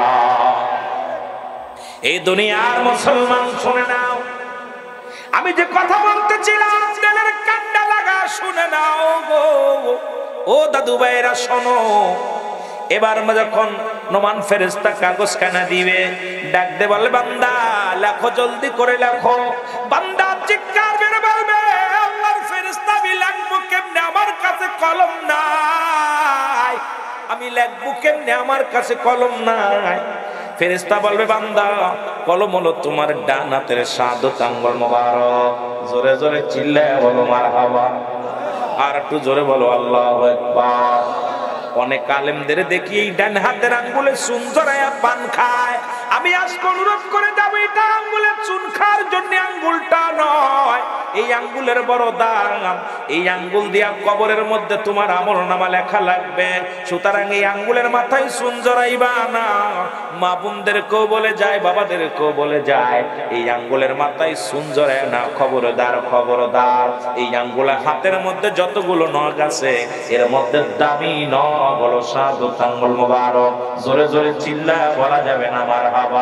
এই দুনিয়ার মুসলমান শুনে নাও, আমি যে কথা বলতেছিলাম দিলের কান্ডা লাগা শুনে নাও গো। ও দাদু ভাইরা শোনো, এবার যখন নোমান ফেরেশতা কাগজ কানা দিবে, ডাক দে বলে, বান্দা লেখো, জলদি করে লেখো। বান্দা চিৎকার করে বলবে, আল্লাহর ফেরেশতা আমি লিখবো কেমনে, আমার কাছে কলম নাই, আমি লিখবো কেমনে, আমার কাছে কলম নাই। ফেরেশতা বলবে, বান্দা কলম হলো তোমার ডান হাতের শাহাদাত আঙ্গুল মোবারক। জোরে জোরে চিল্লায় বলো মারহাবা, আর একটু জোরে বলো আল্লাহু আকবার। অনেক আলেমদের দেখি এই ডান হাতের আঙ্গুলে চুন জড়ায়া পান খায়। আমি আজকে অনুরোধ করে যাবো, এটা আঙ্গুলে চুন খাওয়ার জন্য আঙ্গুলটা নয়, এই আঙ্গুলের বড় দাম। এই আঙ্গুল দিয়া কবরের মধ্যে তোমার আমল নামা লেখা লাগবে। সুতরাং এই আঙ্গুলের মাথায় চুন জড়াইবা না। মা বোনদেরকেও বলে যায়, বাবাদেরকেও বলে যায়, এই আঙ্গুলের মাথায় চুন জড়ায় না, খবরদার খবরদার। এই আঙ্গুলের হাতের মধ্যে যতগুলো নখ আছে, এর মধ্যে দামি নখ হলো শাহাদাত আঙ্গুল মোবারক। জোরে জোরে চিল্লায় বলা যাবে না মারহাবা।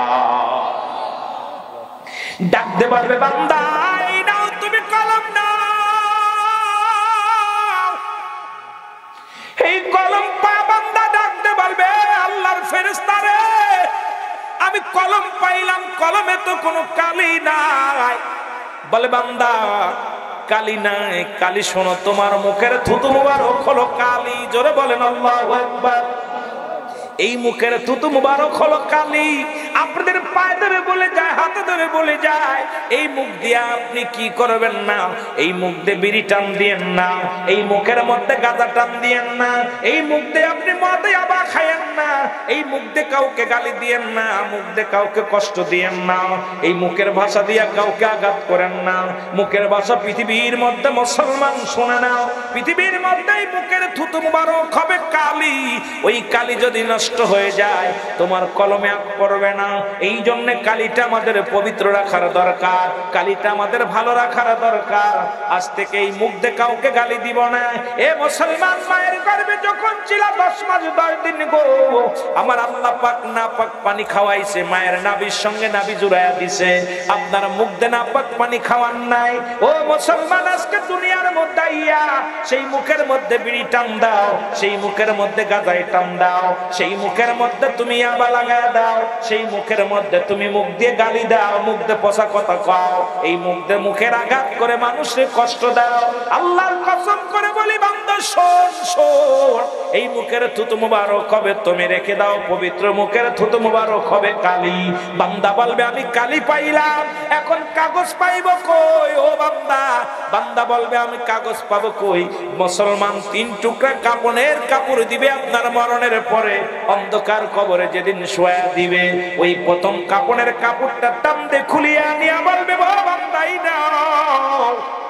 ডাকতে পারবে, বান্দা এই নাও তুমি কলম নাও। এই কলম পা বান্দা ডাকতে পারবে, আল্লাহর ফেরেশতা রে আমি কলম পাইলাম, কলমে তো কোনো কালি নাই। বলে, বান্দা কালি নাই, কালি শোনো, তোমার মুখের থুতু মুবারক হলো কালি। জোরে বলেন আল্লাহু আকবার। এই মুখের থুতু মুবারক হলো কালি। আপনাদের পায়ে ধরে বলে যায়, হাতে ধরে বলে যায়, এই মুখ দিয়ে আপনি কি করবেন না, এই মুখ দিয়ে বিড়ি টান দিয়েন না, এই মুখের মধ্যে গাঁজা টান দিয়েন না, এই মুখ দিয়ে আপনি মদে আবা খায়েন না, এই মুখ দিয়ে কাউকে গালি দিয়েন না, মুখ দিয়ে কাউকে কষ্ট দিয়েন না, এই মুখের ভাষা দিয়ে কাউকে আঘাত করেন না। মুখের ভাষা পৃথিবীর মধ্যে মুসলমান শুনে নাও, পৃথিবীর মধ্যে এই মুখের থুতু মুবারক হবে কালি। ওই কালি যদি নষ্ট হয়ে যায় তোমার কলমে আঁক পড়বে না। এই জন্য কালিটা আমাদের পবিত্র রাখার দরকার, কালিটা আমাদের ভালো রাখার দরকার। আজ থেকে এই মুখ দিয়ে কাউকে গালি দিব না। এ মুসলমান, মায়ের গর্ভে যখন ছিল 10 মাস 10 দিন গো, আমার আল্লাহ পাক নাপাক পানি খাওয়াইছে, মায়ের নাভির সঙ্গে নাভি জুড়াইয়া দিছে। আপনার মুখ দিয়ে নাপাক পানি খাওয়ান নাই। ও মুসলমান, আজকে দুনিয়ার মধ্যে আইয়া সেই মুখের মধ্যে বিড়ি টান দাও, সেই মুখের মধ্যে গাঁজাই টান দাও, সেই মুখের মধ্যে তুমি আবা লাগায় দাও, সেই মুখের মধ্যে তুমি মুখ দিয়ে গালি দাও, মুখ দিয়ে পচা কথা কও, এই মুখ দিয়ে মুখের আঘাত করে মানুষের কষ্ট দাও। আল্লাহর কসম করে বলি বান্দা শোন শোন, এই মুখের থুতু মুবারক হবে তুমি রেখে দাও, পবিত্র মুখের থুতু মুবারক হবে কালি। বান্দা বলবে আমি কালি পাইলাম, এখন কাগজ পাইব কই? ও বান্দা, বান্দা বলবে আমি কাগজ পাবো কই? মুসলমান 3 টুকরা কাপনের কাপড় দিবে আপনার মরণের পরে, অন্ধকার কবরে যেদিন শোয়া দিবে, ওই প্রথম কাপনের কাপড়টা টান দিয়ে খুলিয়া নিয়ে বলবে বান্দাই নাও।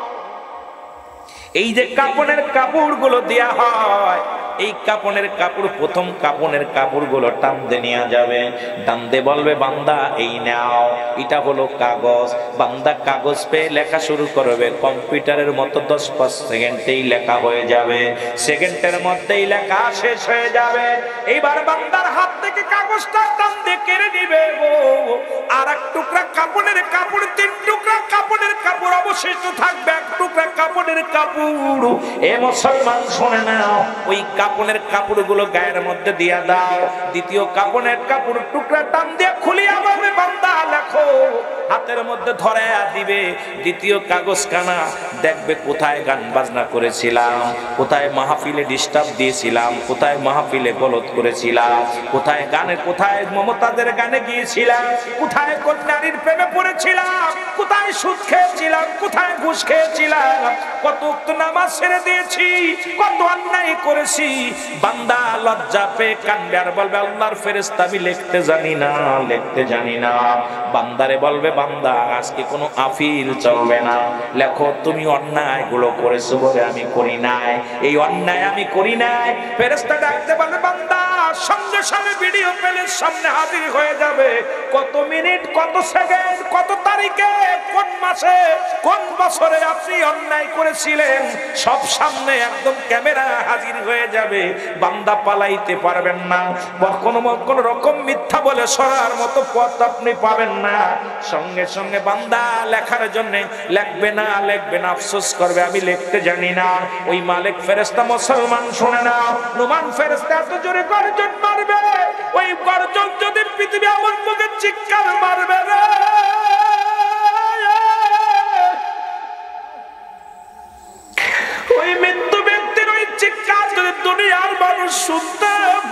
এই যে কাপনের কাপড় গুলো দেয়া হয়, এই কাপনের কাপড়, প্রথম কাপনের কাপড় গুলো টান দিয়ে নিয়ে যাবে, টান দিয়ে বলবে বান্দা এই নাও, এটা হলো কাগজ। বান্দা কাগজ পেয়ে লেখা শুরু করবে, কম্পিউটারের মতো 10-5 সেকেন্ডেই লেখা হয়ে যাবে, সেকেন্ডের মধ্যেই লেখা শেষ হয়ে যাবে। এইবার বান্দার হাত থেকে কাগজটা টান দিয়ে কেড়ে নিবে গো, আর 1 টুকরা কাপনের কাপড়, 3 টুকরা কাপনের কাপড় অবশিষ্ট থাকবে, 1 টুকরা কাপনের কাপড়। এ মুসলমান শুনে নাও, ওই কাপনের কাপড়গুলো গায়ের মধ্যে দিয়া দাও, দ্বিতীয় কাপনের কাপড় টুকরা টান দিয়ে খুলিয়া বলবে বান্দা লেখো, হাতের মধ্যে ধরে দিবে দ্বিতীয় কাগজ কানা, দেখবে কোথায় গান বাজনা করেছিলাম, কোথায় মাহফিলে ডিস্টার্ব দিয়েছিলাম, কোথায় মাহফিলে গলত করেছিলাম, কোথায় গানে, কোথায় মমতাজের গানে গিয়েছিলাম, কোথায় কোন নারীর প্রেমে পড়েছিলাম, কোথায় সুদ খেয়েছিলাম, কোথায় ঘুষ খেয়েছিলাম, কত নামাজ ছেড়ে দিয়েছি, কত অন্যায় করেছি। বান্দা লজ্জা পেয়ে কাঁদবে আর বলবে আল্লাহর ফেরেশতা আমি লিখতে জানি না, লিখতে জানি না। বান্দারে বলবে বান্দা আজকে কোনো আফিল চলবে না, লেখো তুমি অন্যায় গুলো করেছো বলে আমি করি নাই, এই অন্যায় আমি করি নাই। ফেরেশতা ডাকতে বলবে বান্দা সঙ্গে সঙ্গে ভিডিও প্লের সামনে হাজির হয়ে যাবে, কত মিনিট, কত সেকেন্ড, কত তারিখে, কোন মাসে, কোন বছরে আপনি অন্যায় করেছিলেন, সব সামনে একদম ক্যামেরা হাজির হয়ে যাবে। বান্দা পালাইতে পারবেন না, কোন রকম মিথ্যা বলে সরার মতো পথ আপনি পাবেন না। সঙ্গে সঙ্গে বান্দা লেখার জন্য লিখবে না, লিখবে না, আফসোস করবে আমি লিখতে জানি না। ওই মালিক ফেরেশতা মুসলমান শুনে না, নুমান ফেরেশতা এত জোরে গর্জন মারবে, ওই গর্জন যদি পৃথিবী আমার মুখে চিৎকার মারবে রে, ওই মৃত্যু ব্যক্তির ওই চিৎকার যদি দুনিয়ার মানুষ শুনতে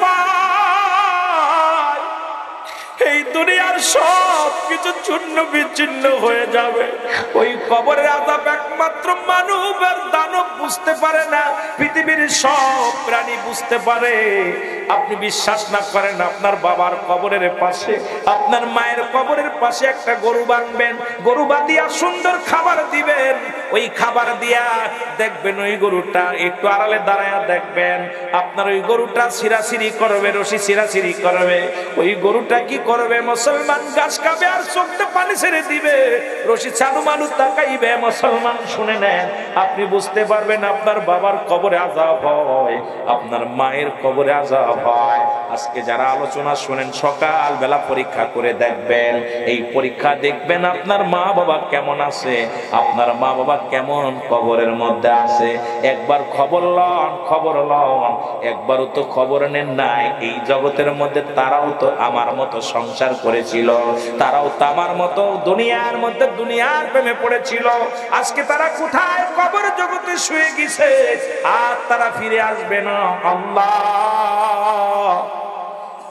পায়, এই দুনিয়ার সব কিছু চূর্ণ বিচ্ছিন্ন হয়ে যাবে। ওই কবরের আযাব একমাত্র মানব আর দানব বুঝতে পারে না, পৃথিবীর সব প্রাণী বুঝতে পারে। আপনি বিশ্বাস না করেন, আপনার বাবার কবরের পাশে, আপনার মায়ের কবরের পাশে একটা গরু বাঁধবেন, গরু বাঁধিয়া সুন্দর খাবার দিবেন, ওই খাবার দিয়া দেখবেন ওই গরুটা একটু আড়ালে দাঁড়ায়া দেখবেন, আপনার ওই গরুটা ছিঁড়াছিঁড়ি করবে, রশি ছিঁড়াছিঁড়ি করবে। ওই গরুটা কি করবে? মুসলমান ঘাস খাবে আর চোখে পানি ছেড়ে দিবে, রশি চালু মানুষ তাকাইবে। মুসলমান শুনে নেন, আপনি বুঝতে পারবেন আপনার বাবার কবরে আযাব হয়, আপনার মায়ের কবরে আযাব হয়। আজকে যারা আলোচনা শুনেন সকাল বেলা পরীক্ষা করে দেখবেন, এই পরীক্ষা দেখবেন আপনার মা বাবা কেমন আছে, আপনার মা বাবা কেমন কবরের মধ্যে আছে। একবার খবর লন, খবর লন, একবারও তো খবর নেন নাই। এই জগতের মধ্যে তারাও তো আমার মতো সংসার করেছিল, তারাও তো আমার মতো দুনিয়ার মধ্যে দুনিয়ার প্রেমে পড়েছিল। আজকে তারা কোথায়? কবর জগতে শুয়ে গেছে, আর তারা ফিরে আসবে না। আল্লাহ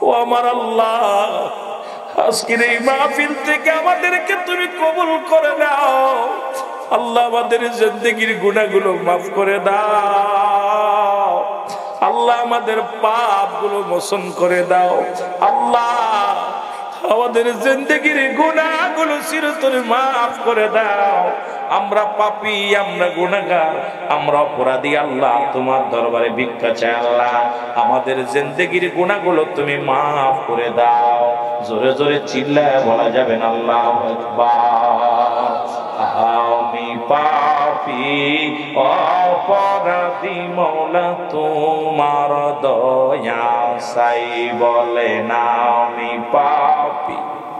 ও আমার আল্লাহ, আজকের এই মাহফিল থেকে আমাদেরকে তুমি কবুল করে দাও। আল্লাহ আমাদের জিন্দেগির গুনাহগুলো মাফ করে দাও। আল্লাহ আমাদের পাপগুলো মোচন করে দাও। আল্লাহ আমাদের জিন্দেগির গুনাহগুলো চিরতরে মাফ করে দাও। আমরা পাপী, আমরা গুনাহগার, আমরা অপরাধী। আল্লাহ তোমার দরবারে ভিক্ষা চাই। আল্লাহ আমাদের জিন্দেগির গুনাহগুলো তুমি মাফ করে দাও। জোরে জোরে চিল্লায় বলা যাবে না আল্লাহু আকবার। আমি পাপী অপরাধী, মওলা তোমার দয়া চাই। বলে না আমি পাপী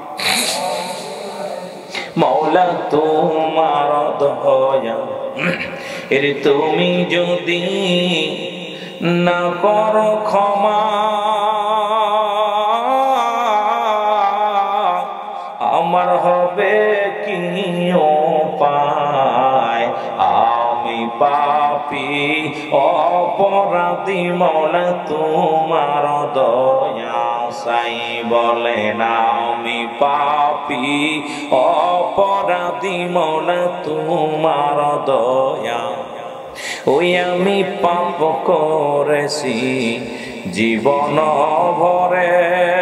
মওলা তোমার দয়া, এর তুমি যদি না করো ক্ষমা, আমার হবে কি উপায়? আমি পাপী অপরাধী, মওলা তোমার দয়া চাই। বলে না আমি পাপী অপরাধী, মওলা তোমার দয়া। ওই আমি পাপ করেছি জীবন ভরে,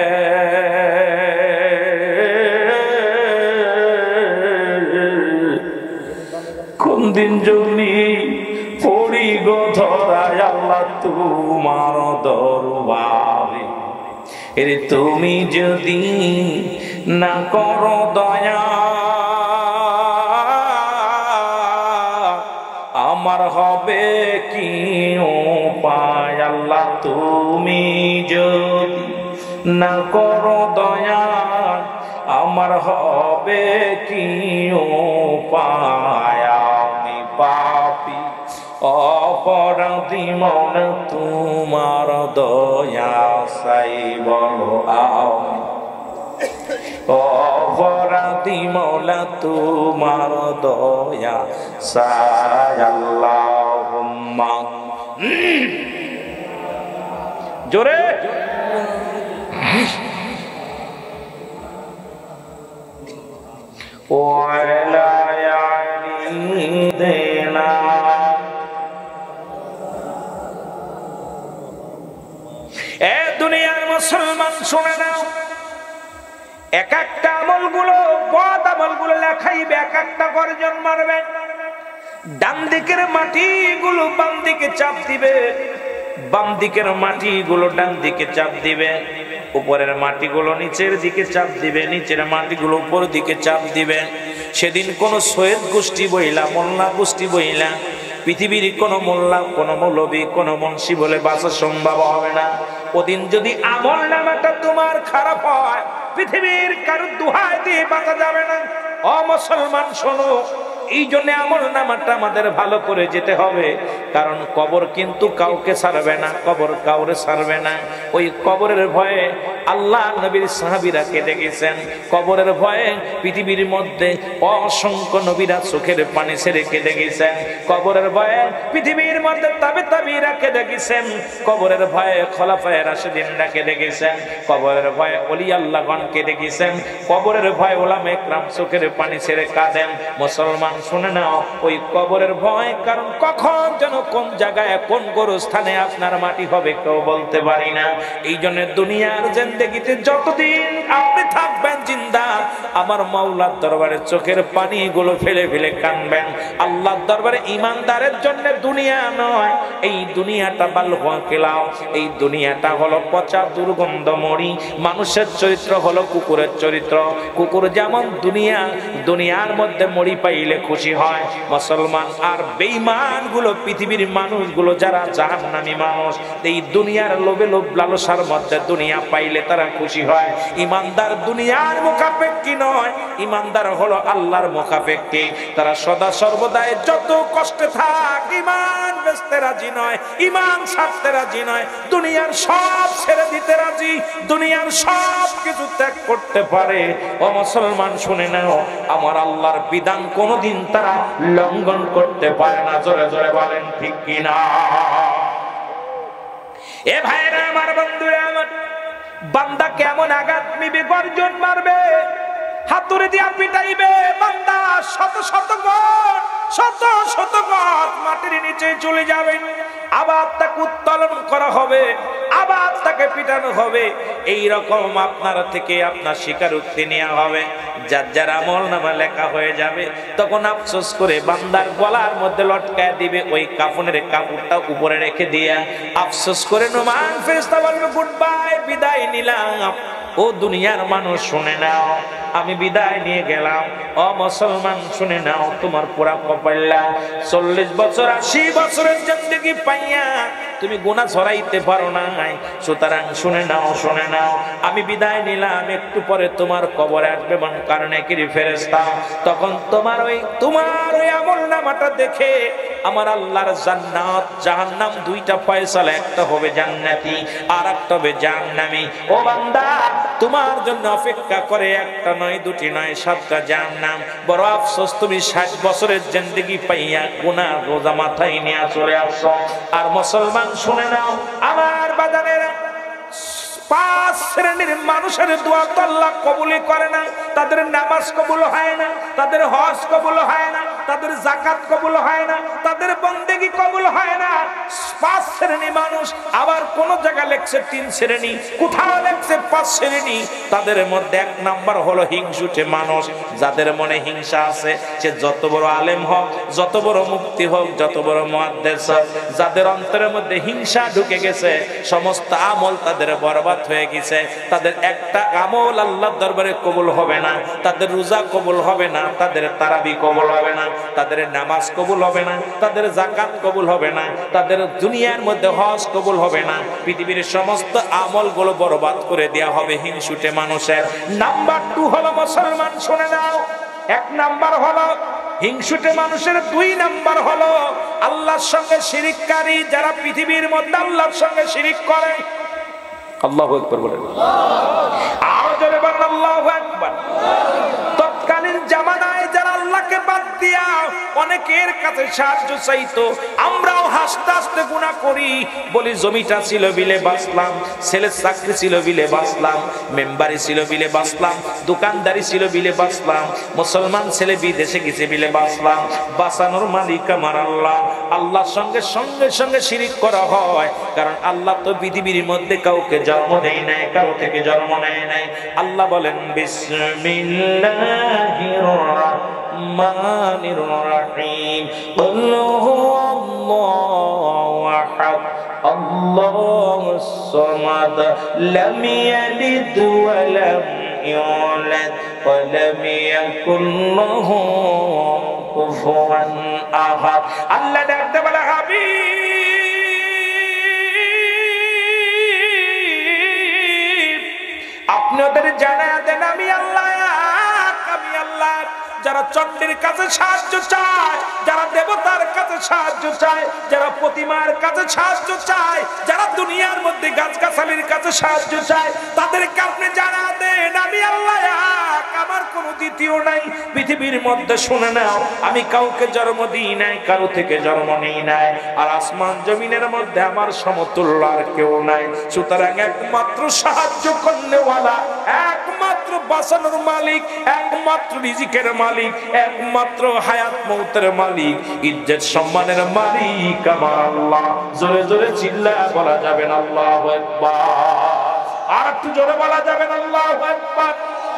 কোন দিন যদি পড়ি গো ধরায় আল্লাহ তোমার দরবারে, এর তুমি যদি না করো দয়া, আমার হবে কি উপায়? আল্লাহ তুমি যদি না করো দয়া, আমার হবে কি উপায়? আমি পাপী অপরাধী, মওলা তোমার দয়া চাই। বলো আমি অপরাধী, মওলা তোমার দয়া চাই। আল্লাহুম্মা জোরে ওয়ালা ইয়ানিদেনা। এ দুনিয়ার মুসলমান শুনে নাও, এক একটা আমলগুলো, বদ আমলগুলো লেখাইবে, এক একটা গর্জন মারবে। ডান দিকের মাটিগুলো বাম দিকে চাপ দিবে, বাম দিকের মাটিগুলো ডান দিকে চাপ দিবে, উপরের মাটিগুলো নিচের দিকে চাপ দিবে, নিচের মাটিগুলো উপর দিকে চাপ দিবে। সেদিন কোন সৈয়দ গোষ্ঠী বইলা, মোল্লা গোষ্ঠী বইলা, পৃথিবীর কোন মোল্লা, কোন মৌলবী, কোন মুন্সি বলে বাঁচা সম্ভব হবে না। ওদিন যদি আমল নামাটা তোমার খারাপ হয়, পৃথিবীর কারো দুহাই দিয়ে বাঁচা যাবে না। ও মুসলমান শোনো, এই জন্য আমল নামাটা আমাদের ভালো করে যেতে হবে, কারণ কবর কিন্তু কাউকে ছাড়বে না, কবর কাউরে ছাড়বে না। ওই কবরের ভয়ে আল্লাহ নবীর সাহাবীরা কেঁদে গেছেন, কবরের ভয়ে পৃথিবীর মধ্যে অসংখ্য নবীরা চোখের পানি ছেড়ে কেঁদে গেছেন, কবরের ভয়ে পৃথিবীর মধ্যে তাবিঈরা কেঁদে গেছেন, কবরের ভয়ে খোলাফায়ে রাশিদিনরা কেঁদে গেছেন, কবরের ভয়ে ওলি আল্লাহগণ কেঁদে গেছেন, কবরের ভয়ে উলামায়ে কেরাম চোখের পানি ছেড়ে কাঁদেন। মুসলমান শুনে নাও, ওই কবরের ভয়, কারণ কখন যেন কোন জায়গায় কোন গোরস্থানে আপনার মাটি হবে কেউ বলতে পারি না। এই জন্য দুনিয়ার জিন্দেগিতে যতদিন আপনি থাকবেন জিন্দা, আমার মাওলার দরবারে চোখের পানিগুলো ফেলে ফেলে কাঁদবেন। আল্লাহর দরবারে ইমানদারের জন্য দুনিয়া নয়, এই দুনিয়াটা বালহুয়া কেলাও, এই দুনিয়াটা হলো পচা দুর্গন্ধ মরি। মানুষের চরিত্র হলো কুকুরের চরিত্র, কুকুর যেমন দুনিয়ার মধ্যে মরি পাইলে খুশি হয়, মুসলমান আর বেঈমান গুলো, পৃথিবীর মানুষগুলো যারা জাহান্নামী মানুষ, এই দুনিয়ার লোভে লোভ লালসার মধ্যে দুনিয়া পাইলে তারা খুশি হয়। ইমানদার দুনিয়ার মুখাপেক্ষী নয়, ইমানদার হলো আল্লাহর মুখাপেক্ষী। তারা সদা সর্বদাই যত কষ্টে থাক, ইমান বেচতে রাজি নয়, ইমান ছাড়তে রাজি নয়, দুনিয়ার সব ছেড়ে দিতে রাজি, দুনিয়ার সব কিছু ত্যাগ করতে পারে। ও মুসলমান শুনে নাও, আমার আল্লাহর বিধান কোনদিন তারা লঙ্ঘন করতে পারে না। জোরে জোরে বলেন ঠিক কিনা? এ ভাইরা আমার, বন্ধুরা আমার, বান্দা কেমন আঘাত নিবে, গর্জন মারবে, হাতুড়ি দিয়া পিটাইবে, বান্দা শত শত গজ, শত শত গজ মাটির নিচে চলে যাবে, আবার তাকে উত্তোলন করা হবে, আবার তাকে পিটানো হবে। এই রকম আপনার থেকে আপনার স্বীকারোক্তি নেওয়া হবে, যার যার আমল নামা লেখা হয়ে যাবে। তখন আফসোস করে বান্দার গলার মধ্যে লটকায় দিবে, ওই কাফনের কাপড়টা উপরে রেখে দিয়া আফসোস করে নোমান ফেরেশতা বলবে গুড বাই, বিদায় নিলাম। ও দুনিয়ার মানুষ শুনে নাও, আমি বিদায় নিয়ে গেলাম। ও মুসলমান শুনে নাও, তোমার পুরা কপাল্লা 40 বছর 80 বছরের জিন্দেগি পাইয়া তুমি গুনাহ ছড়াইতে পারো নাই। সুতরাং শুনে নাও, শুনে নাও, আমি বিদায় নিলাম। একটু পরে তোমার কবরে আসবে মুনকার নাকির ফেরেশতা। তখন তোমার ওই আমল নামাটা দেখে আমার আল্লাহর জান্নাত জাহান্নাম দুইটা ফয়সালা, একটা হবে জান্নাতি আর একটা হবে জাহান্নামী। ও বান্দা, তোমার জন্য অপেক্ষা করে একটা নয়, দুটি নয়, 7টা জাহান্নাম। বড় আফসোস, তুমি 60 বছরের জিন্দেগি পাইয়া গুনাহ রোজা মাথায় নিয়ে চলে আসছো। আর মুসলমান শুনে নাও আমার বাজানেরা, 5 শ্রেণীর মানুষের দোয়া তো আল্লাহ কবুলই করে না। তাদের নামাজ কবুল হয় না, তাদের হজ কবুল হয় না, তাদের যাকাত কবুল হয় না, তাদের বন্দেগী কবুল হয় না। 5 শ্রেণী মানুষ। আবার কোন জায়গা লেখছে 3 শ্রেণী, কোথাও লেখছে 5 শ্রেণী। তাদের মধ্যে 1 নাম্বার হলো হিংসুটে মানুষ। যাদের মনে হিংসা আছে, সে যত বড় আলেম হোক, যত বড় মুফতি হোক, যত বড় মুহাদ্দিস হোক, যাদের অন্তরের মধ্যে হিংসা ঢুকে গেছে, সমস্ত আমল তাদের বরবাদ হয়ে গেছে। তাদের একটা আমল আল্লাহর দরবারে কবুল হবে না, তাদের রোজা কবুল হবে না, তাদের তারাবি কবুল হবে না, তাদের নামাজ কবুল হবে না, তাদের যাকাত কবুল হবে না, তাদের দুনিয়ার মধ্যে হজ কবুল হবে না। পৃথিবীর সমস্ত আমলগুলো বরবাদ করে দেয়া হবে হিংসুটে মানুষের। নাম্বার 2 হলো মুসলমান শুনে নাও, 1 নাম্বার হলো হিংসুটে মানুষের, 2 নাম্বার হলো আল্লাহর সঙ্গে শিরিককারী, যারা পৃথিবীর মধ্যে আল্লাহর সঙ্গে শিরিক করে। আল্লাহু আকবার বলেন, আরো জোরে বলেন আল্লাহু আকবার। তৎকালীন জামানায় যারা আল্লাহকে বাদ দিয়া অনেকের কাছে সাহায্য চাইতো, আমরাও হাসতে হাসতে গুনাহ করি, বলি জমিটা ছিল বিলে বাঁচলাম, ছেলের চাকরি ছিল বিলে বাঁচলাম, মেম্বারি ছিল বিলে বাঁচলাম, দোকানদারি ছিল বিলে বাঁচলাম, মুসলমান ছেলে বিদেশে গেছে বিলে বাঁচলাম। বাঁচানোর মালিক আমার আল্লাহ। আল্লাহর সঙ্গে সঙ্গে সঙ্গে শিরিক করা হয়, কারণ আল্লাহ তো পৃথিবীর মধ্যে কাউকে জন্ম দেয় নাই, কারো থেকে জন্ম নেয় নাই। আল্লাহ বলেন বিসমিল্লাহির রাহমানির রাহিম, কুল হুয়াল্লাহু আহাদ, আল্লাহুস সামাদ, লাম ইয়ালিদ ওয়া লাম ইউলাদ ওয়া লাম ইয়াকুল লাহু কুফুয়ান আহাদ। আল্লাহ ডাকতে বলে, হাবিব আপনি ওদের জানায়া দেন আমি আল্লাহ, আমি আল্লাহ। যারা চণ্ডীর কাছে সাহায্য চায়, যারা দেবতার কাছে সাহায্য চায়, যারা প্রতিমার কাছে সাহায্য চায়, যারা দুনিয়ার মধ্যে গাছগাছালির কাছে সাহায্য চায়, তাদেরকে আপনি জানা দেন আমি আল্লাহ, আমার কোনো দ্বিতীয় নাই পৃথিবীর মধ্যে। শুনে নাও, আমি কাউকে জন্ম দিই নাই, কারো থেকে জন্ম নেই নাই, আর আসমান জমিনের মধ্যে আমার সমতুল্য আর কেউ নাই। সুতরাং একমাত্র সাহায্য করনেওয়ালা, একমাত্র বাঁচানোর মালিক, একমাত্র রিজিকের মালিক, একমাত্র হায়াত মৌতের মালিক, ইজ্জত সম্মানের মালিক আমার আল্লাহ। জোরে জোরে চিল্লায়া বলা যাবে না আল্লাহু আকবার? আর একটু জোরে বলা যাবে না আল্লাহু আকবার?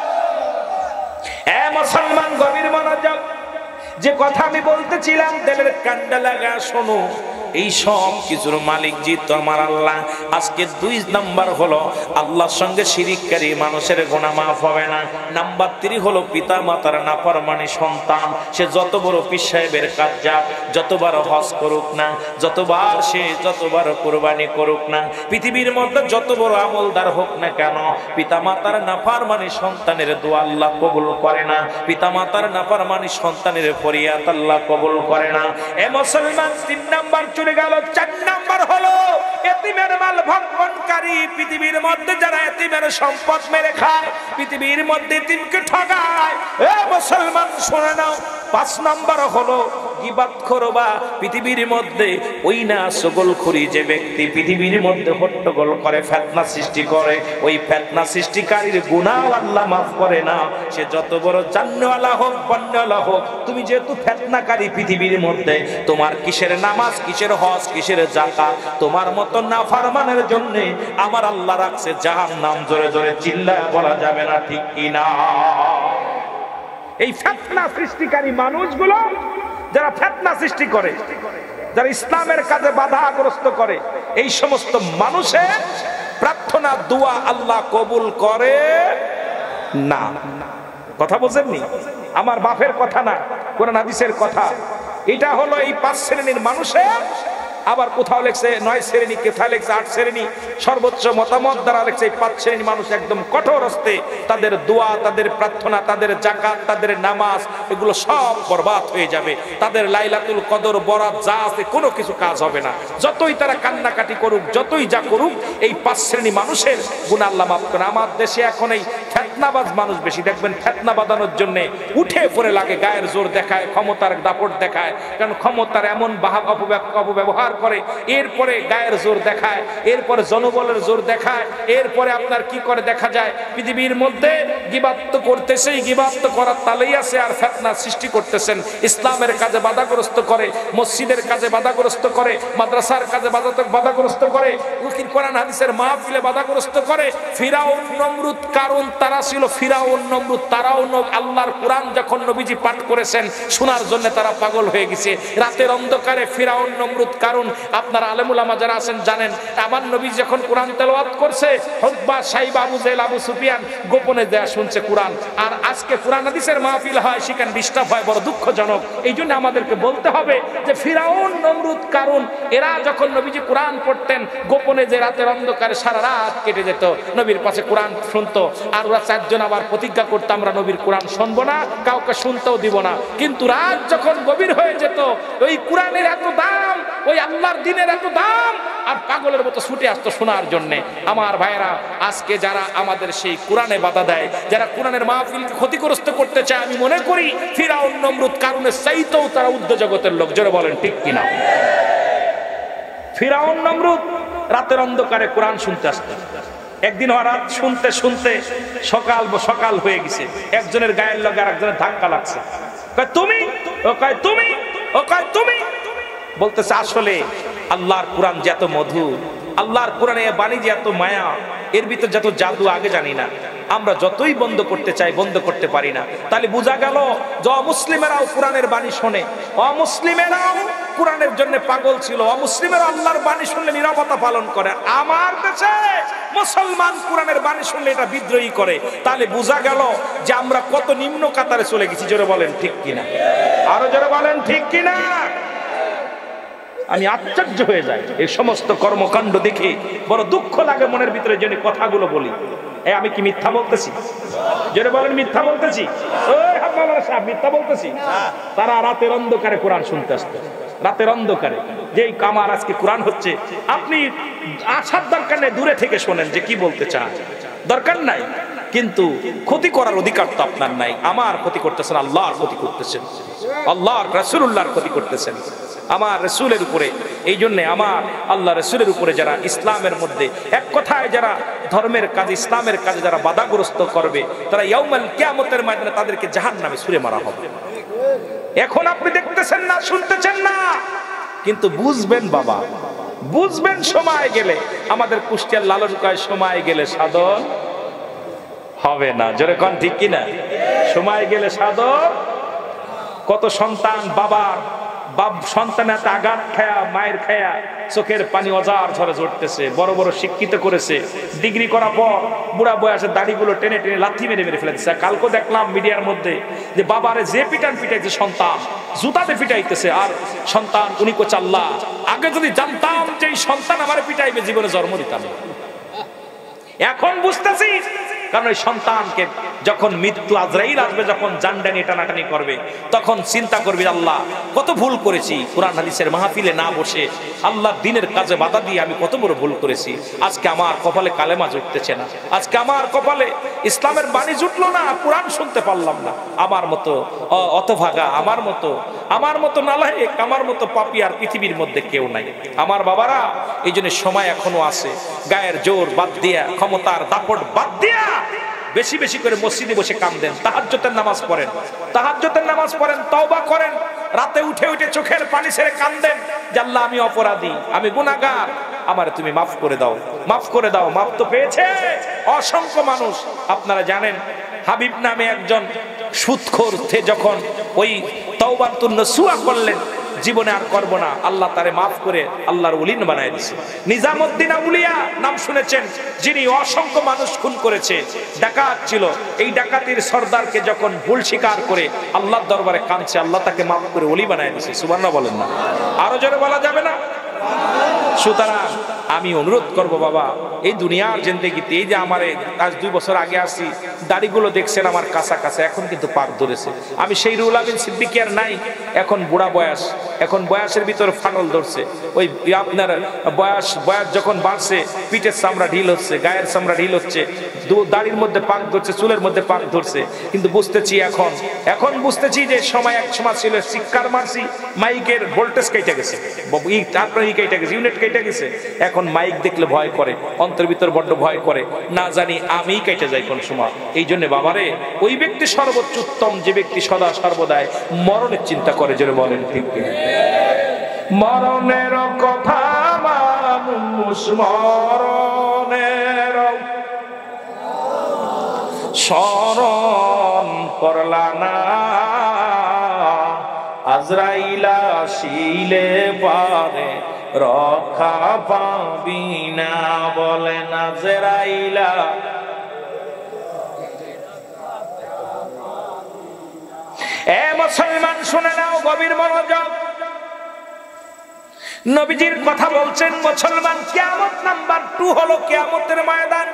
এ মুসলমান, গভীর মনোযোগ। যে কথা আমি বলতেছিলাম, দিলের কান্ডা লাগা শোনো। এই সব কিছুর মালিক জিত আমার আল্লাহ। আজকে 2 নাম্বার হলো আল্লাহর সঙ্গে শিরিককারী মানুষের গুনাহ মাফ হবে না। নাম্বার 3 হলো পিতা মাতার নাফরমানি সন্তান। সে যত বড় পীর সাহেবের কাজ যাক, যতবার হজ করুক না, যতবার কুরবানি করুক না, পৃথিবীর মধ্যে যত বড় আমলদার হোক না কেন, পিতা মাতার নাফরমানি সন্তানের দোয়া আল্লাহ কবুল করে না। পিতা মাতার নাফরমানি সন্তানের ফরিয়াদ আল্লাহ কবুল করে না। এ মুসলমান, 3 নাম্বার চলে গেল। 4 নাম্বার হলো এতিমের মাল ভক্ষণকারী। পৃথিবীর মধ্যে যারা এতিমের সম্পদ মেরে খায়, পৃথিবীর মধ্যে এতিমকে ঠকায়, এ মুসলমান শুনে নাও। 5 নাম্বার হলো গীবাত করবা। পৃথিবীর মধ্যে ওই না সগলখুরি যে ব্যক্তি পৃথিবীর মধ্যে হট্টগোল করে, ফিতনা সৃষ্টি করে, ওই ফিতনা সৃষ্টিকারীর গুনাহ আল্লাহ মাফ করে না। সে যত বড় জান্নাওয়ালা হোক বান্নাওয়ালা হোক, তুমি যেহেতু ফিতনাকারী পৃথিবীর মধ্যে, তোমার কিসের নামাজ, কিসের হজ, কিসের যাকাত, তোমার মত নাফরমানের জন্য আমার আল্লাহ রাখছে জাহান্নাম। জোরে জোরে চিল্লায় বলা যাবে না ঠিক কিনা? এই ফিতনা সৃষ্টিকারী মানুষগুলো, যারা ফিতনা সৃষ্টি করে, যারা ইসলামের কাজে বাধাগ্রস্ত করে, এই সমস্ত মানুষের প্রার্থনা দোয়া আল্লাহ কবুল করে না। কথা বুঝেননি? আমার বাপের কথা না, কোরআন হাদিসের কথা। এটা হলো এই 5 শ্রেণীর মানুষের। আবার কোথাও লেখছে 9 শ্রেণী, কোথাও লেখছে 8 শ্রেণী। সর্বোচ্চ মতামত দ্বারা লেখছে এই 5 শ্রেণীর মানুষ একদম কঠোর হস্তে তাদের দোয়া, তাদের প্রার্থনা, তাদের যাকাত, তাদের নামাজ, এগুলো সব বরবাদ হয়ে যাবে। তাদের লাইলাতুল কদর, বরাত যা আছে কোনো কিছু কাজ হবে না। যতই তারা কান্নাকাটি করুক, যতই যা করুক, এই 5 শ্রেণী মানুষের গুনাহ আল্লাহ মাফ করে। আমার দেশে এখন এই ফিতনাবাজ মানুষ বেশি। দেখবেন ফিতনা বাঁধানোর জন্য উঠে পড়ে লাগে, গায়ের জোর দেখায়, ক্ষমতার দাপট দেখায়। কারণ ক্ষমতার এমন অপব্যবহার করে, এরপরে গায়ের জোর দেখায়, এরপরে জনবলের জোর দেখায়, এরপরে আপনার কি করে দেখা যায় পৃথিবীর মধ্যে গীবাত করতেছে, গীবাত করার তালেই আছে, আর ফিতনা সৃষ্টি করতেছেন। ইসলামের কাজে বাধাগ্রস্ত করে, মসজিদের কাজে বাধাগ্রস্ত করে, মাদ্রাসার কাজে বাধাগ্রস্ত করে, কোরআন হাদিসের মাহফিলে বাধাগ্রস্ত করে। ফিরাউন, নমরুদ, কারুন, তারা ছিল ফিরাউন, নমরুদ। তারাও আল্লাহর কোরআন যখন নবীজি পাঠ করেছেন শোনার জন্য তারা পাগল হয়ে গেছে। রাতের অন্ধকারে ফিরাউন, নমরুদ, কারুন, আপনারা আলেম উলামা যারা আছেন জানেন, আমার নবী যখন কোরআন তেলাওয়াত করছে, হুতবা, সাইবা, আবু জেহেল, আবু সুফিয়ান গোপনে দেয়া শুনছে কোরআন। আর আজকে কোরআন হাদিসের মাহফিল হয়, সেখানে ডিস্টার্ব হয়, বড় দুঃখজনক। এই জন্য আমাদেরকে বলতে হবে যে ফিরাউন, নমরুদ, কারুন, এরা যখন নবীজি কোরআন পড়তেন গোপনে, যে রাতের অন্ধকারে সারা রাত কেটে যেত, নবীর পাশে কোরআন শুনতো। আর ওরা 4 জন আবার প্রতিজ্ঞা করতো আমরা নবীর কোরআন শুনবো না, কাউকে শুনতেও দিব না। কিন্তু রাত যখন গভীর হয়ে যেত, ওই কোরআনের এত দাম, ওই আল্লাহর দ্বীনের এত দাম, আর পাগলের মতো ছুটে আসতো শোনার জন্যে। আমার ভাইরা, আজকে যারা আমাদের সেই কোরআনে বাধা দেয়, যারা কোরআনের মাহফিল ক্ষতিগ্রস্ত করতে চায়, আমি মনে করি ফিরাউন, নমরুদ, কারুনের চাইতেও তারা ঊর্ধ্ব জগতের লোক। জোরে বলেন ঠিক কিনা? ফিরাউন, নমরুদ রাতের অন্ধকারে কোরআন শুনতে আসতেন। একদিন রাত শুনতে শুনতে সকাল হয়ে গেছে, একজনের গায়ের লগে আর একজনের ধাক্কা লাগছে। তুমি, ও কয় তুমি, ও কয় তুমি। বলতেছে আসলে আল্লাহর কোরআন যে এত মধুর, আল্লাহর কোরআনে বাণী যে এত মায়া, এর ভিতর যত জাদু আগে জানি না। আমরা যতই বন্ধ করতে চাই বন্ধ করতে পারি না। তাহলে বোঝা গেল যে অমুসলিমেরাও কোরআনের বাণী শোনে, অমুসলিমেরাও কোরআনের জন্য পাগল ছিল, অমুসলিমেরা আল্লাহর বাণী শুনলে নীরবতা পালন করে। আমার দেশে মুসলমান কোরআনের বাণী শুনলে এটা বিদ্রোহী করে। তাহলে বোঝা গেল যে আমরা কত নিম্ন কাতারে চলে গেছি। জোরে বলেন ঠিক কিনা? আরো জোরে বলেন ঠিক কিনা? আমি আশ্চর্য হয়ে যাই এই সমস্ত কর্মকাণ্ড দেখে, বড় দুঃখ লাগে মনের ভিতরে। জন্য কথাগুলো বলি, আমি কি মিথ্যা বলতেছি? জোরে বলেন মিথ্যা বলতেছি? মিথ্যা বলতেছি? তারা রাতের অন্ধকারে কোরআন শুনতে আসতো, রাতের অন্ধকারে। যেই কামার আজকে কোরআন হচ্ছে, আপনি আসার দরকার নেই, দূরে থেকে শোনেন যে কি বলতে চান, দরকার নাই। কিন্তু ক্ষতি করার অধিকার তো আপনার নাই। আমার ক্ষতি করতেছেন, আল্লাহর ক্ষতি করতেছেন, আল্লাহর রাসূলুল্লাহর ক্ষতি করতেছেন, আমার রাসূলের উপরে। এই জন্য আমার আল্লাহ রাসূলের উপরে যারা ইসলামের মধ্যে, এক কথায় যারা ধর্মের কাজ, ইসলামের কাজে যারা বাধাগ্রস্ত করবে, তারা ইয়াউমাল কিয়ামতের ময়দানে তাদেরকে জাহান্নামে ছুঁড়ে মারা হবে। এখন আপনি দেখতেছেন না, শুনতেছেন না, কিন্তু বুঝবেন বাবা, বুঝবেন সময় গেলে। আমাদের কুষ্টিয়ার লালন কয় সময় গেলে সাধন হবে না। জোরে কোন ঠিক কিনা? সময় গেলে সাধন। কত সন্তান বাবার সন্তানের আঘাত খায়া, মায়ের খায়া চোখের পানি অজার ঝরে ঝরতেছে। বড় বড় শিক্ষিত করেছে, ডিগ্রি করার পর বুড়া বয়সে দাড়িগুলো টেনে টেনে লাথি মেরে মেরে ফেলে দিচ্ছে। কালকে দেখলাম মিডিয়ার মধ্যে যে বাবারে যে পিটান পিটাইছে, সন্তান জুতাতে পিটাইতেছে, আর সন্তান উনি কোচ আল্লাহ, আগে যদি জানতাম যে এই সন্তান আমার পিটাইবে জীবনে জন্ম দিতাম। এখন বুঝতেছি, কারণ এই সন্তানকে যখন মৃত্যু আজরাইল আসবে, যখন জানডানি টানাটানি করবে, তখন চিন্তা করবে আল্লাহ কত ভুল করেছি, কোরআন হাদিসের মাহফিলে না বসে আল্লাহ দিনের কাজে বাধা দিয়ে আমি কত বড় ভুল করেছি। আজকে আমার কপালে কালেমা জুটতেছে না, আজকে আমার কপালে ইসলামের বাণী জুটলো না, কোরআন শুনতে পারলাম না। আমার মতো অতভাগা, আমার মতো নালায়েক, আমার মতো পাপী আর পৃথিবীর মধ্যে কেউ নাই। আমার বাবারা, এই জন্য সময় এখনো আছে, গায়ের জোর বাদ দিয়া, ক্ষমতার দাপট বাদ দিয়া বেশি বেশি করে মসজিদে বসে কাঁদেন, তাহাজ্জুদের নামাজ পড়েন, তওবা করেন, রাতে উঠে উঠে চোখের পানি ছেড়ে কাঁদেন যে আল্লাহ আমি অপরাধী, আমি গুনাহগার, আমারে তুমি মাফ করে দাও। মাফ তো পেয়েছে অসংখ্য মানুষ। আপনারা জানেন হাবিব নামে একজন সুদখোর যখন ওই তওবাতুন নসুহা করলেন, জীবনে আর করব না, আল্লাহ তারে মাফ করে আল্লাহর ওলি বানায় দিয়েছে। নিজামউদ্দিন আউলিয়া নাম শুনেছেন, যিনি অসংখ্য মানুষ খুন করেছে, ডাকাত ছিল। এই ডাকাতির সর্দারকে যখন ভুল স্বীকার করে আল্লাহর দরবারে কাঁদছে, আল্লাহ তাকে মাফ করে ওলি বানায় দিয়েছে। সুবহানাল্লাহ বলেন না? আরো জোরে বলা যাবে না? সুতরাং আমি অনুরোধ করব বাবা, এই দুনিয়ার জিন্দেগিতে, এই যে আমার আজ 2 বছর আগে আসছি, দাড়িগুলো দেখছেন আমার কাঁচা, এখন কিন্তু পাক ধরেছে। আমি সেই রুহুল আমিন সিদ্দিকী আর নাই, এখন বুড়া বয়স, এখন বয়সের ভিতর ফাটল ধরছে। ওই আপনার বয়স যখন বাড়ছে, পিঠের চামড়া ঢিল হচ্ছে, গায়ের চামড়া ঢিল হচ্ছে, দাড়ির মধ্যে পাক ধরছে, চুলের মধ্যে পাক ধরছে। কিন্তু বুঝতেছি এখন বুঝতেছি যে এক সময় ছিল চিৎকার মারছি, মাইকের ভোল্টেজ কেটে গেছে, ইউনিট কেটে গেছে। এখন মাইক দেখলে ভয় করে, অন্তর ভিতর বড্ড ভয় করে, না জানি আমি কেটে যাই কোন সময়। এই জন্য বাবারে, ওই ব্যক্তি সর্বোচ্চ উত্তম যে ব্যক্তি সদা সর্বদাই মরণের চিন্তা করে, যেন বলেন ঠিক কিনা? মরণের কথা মানুষ মরণের স্মরণ করলা না, আজরাইল আসিলে পারে রক্ষা পাবি না, বলেন আজরাইল। এ মুসলমান শুনে নাও, গভীর মনোযোগ। নবীজির কথা বলছেন মুসলমান, কিয়ামত নাম্বার 2 হলো কিয়ামতের ময়দান।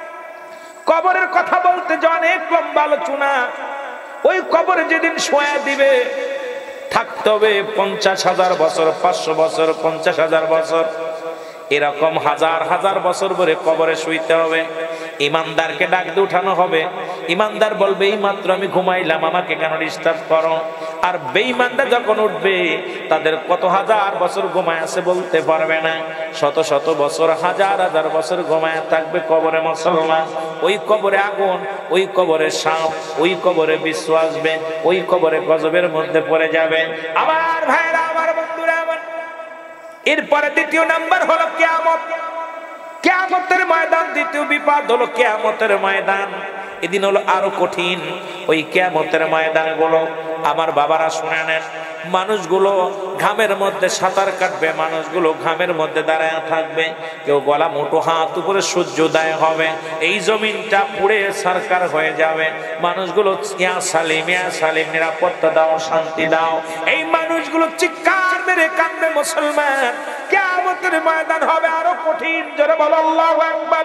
কবরের কথা বলতে যে অনেক লম্বা আলোচনা। ওই কবরে যেদিন শোয়া দিবে, থাকতে হবে 50,000 বছর, 500 বছর, 50,000 বছর, এরকম হাজার হাজার বছর ধরে কবরে শুইতে হবে। ইমানদারকে ডাক দিয়ে উঠানো হবে। ইমানদার বলবে এই মাত্র আমি ঘুমাইলাম, আমাকে কেন ডিস্টার্ব করো? আর বেঈমানরা যখন উঠবে, তাদের কত হাজার বছর ঘুমায় আছে বলতে পারবে না, শত শত বছর, হাজার হাজার বছর ঘুমায় থাকবে কবরে মুসলমান। ওই কবরে আগুন, ওই কবরে সাপ, ওই কবরে বিশ্ব আসবে, ওই কবরে গজবের মধ্যে পড়ে যাবে। আমার ভাইরা, আমার বন্ধুরা, আমার এরপরে দ্বিতীয় নাম্বার হলো কিয়ামত। কিয়ামতের ময়দান, দ্বিতীয় বিপদ হলো কিয়ামতের ময়দান। এদিন হলো আরো কঠিন। ওই কিয়ামতের ময়দান গুলো আমার বাবারা শুনে নেন, মানুষগুলো ঘামের মধ্যে সাঁতার কাটবে, মানুষগুলো ঘামের মধ্যে দাঁড়ায় থাকবে, কেউ গলা মুঠো হাত উপরে সূর্যোদয় হবে, এই জমিনটা পুড়ে সরকার হয়ে যাবে। মানুষগুলো ইয়া সালিম, ইয়া সালিম, নিরাপত্তা দাও, শান্তি দাও। এই মানুষগুলো চিৎকার মেরে কাঁদবে। মুসলমান, কিয়ামতের ময়দান হবে আরো কঠিন। জোরে বলো আল্লাহু আকবার।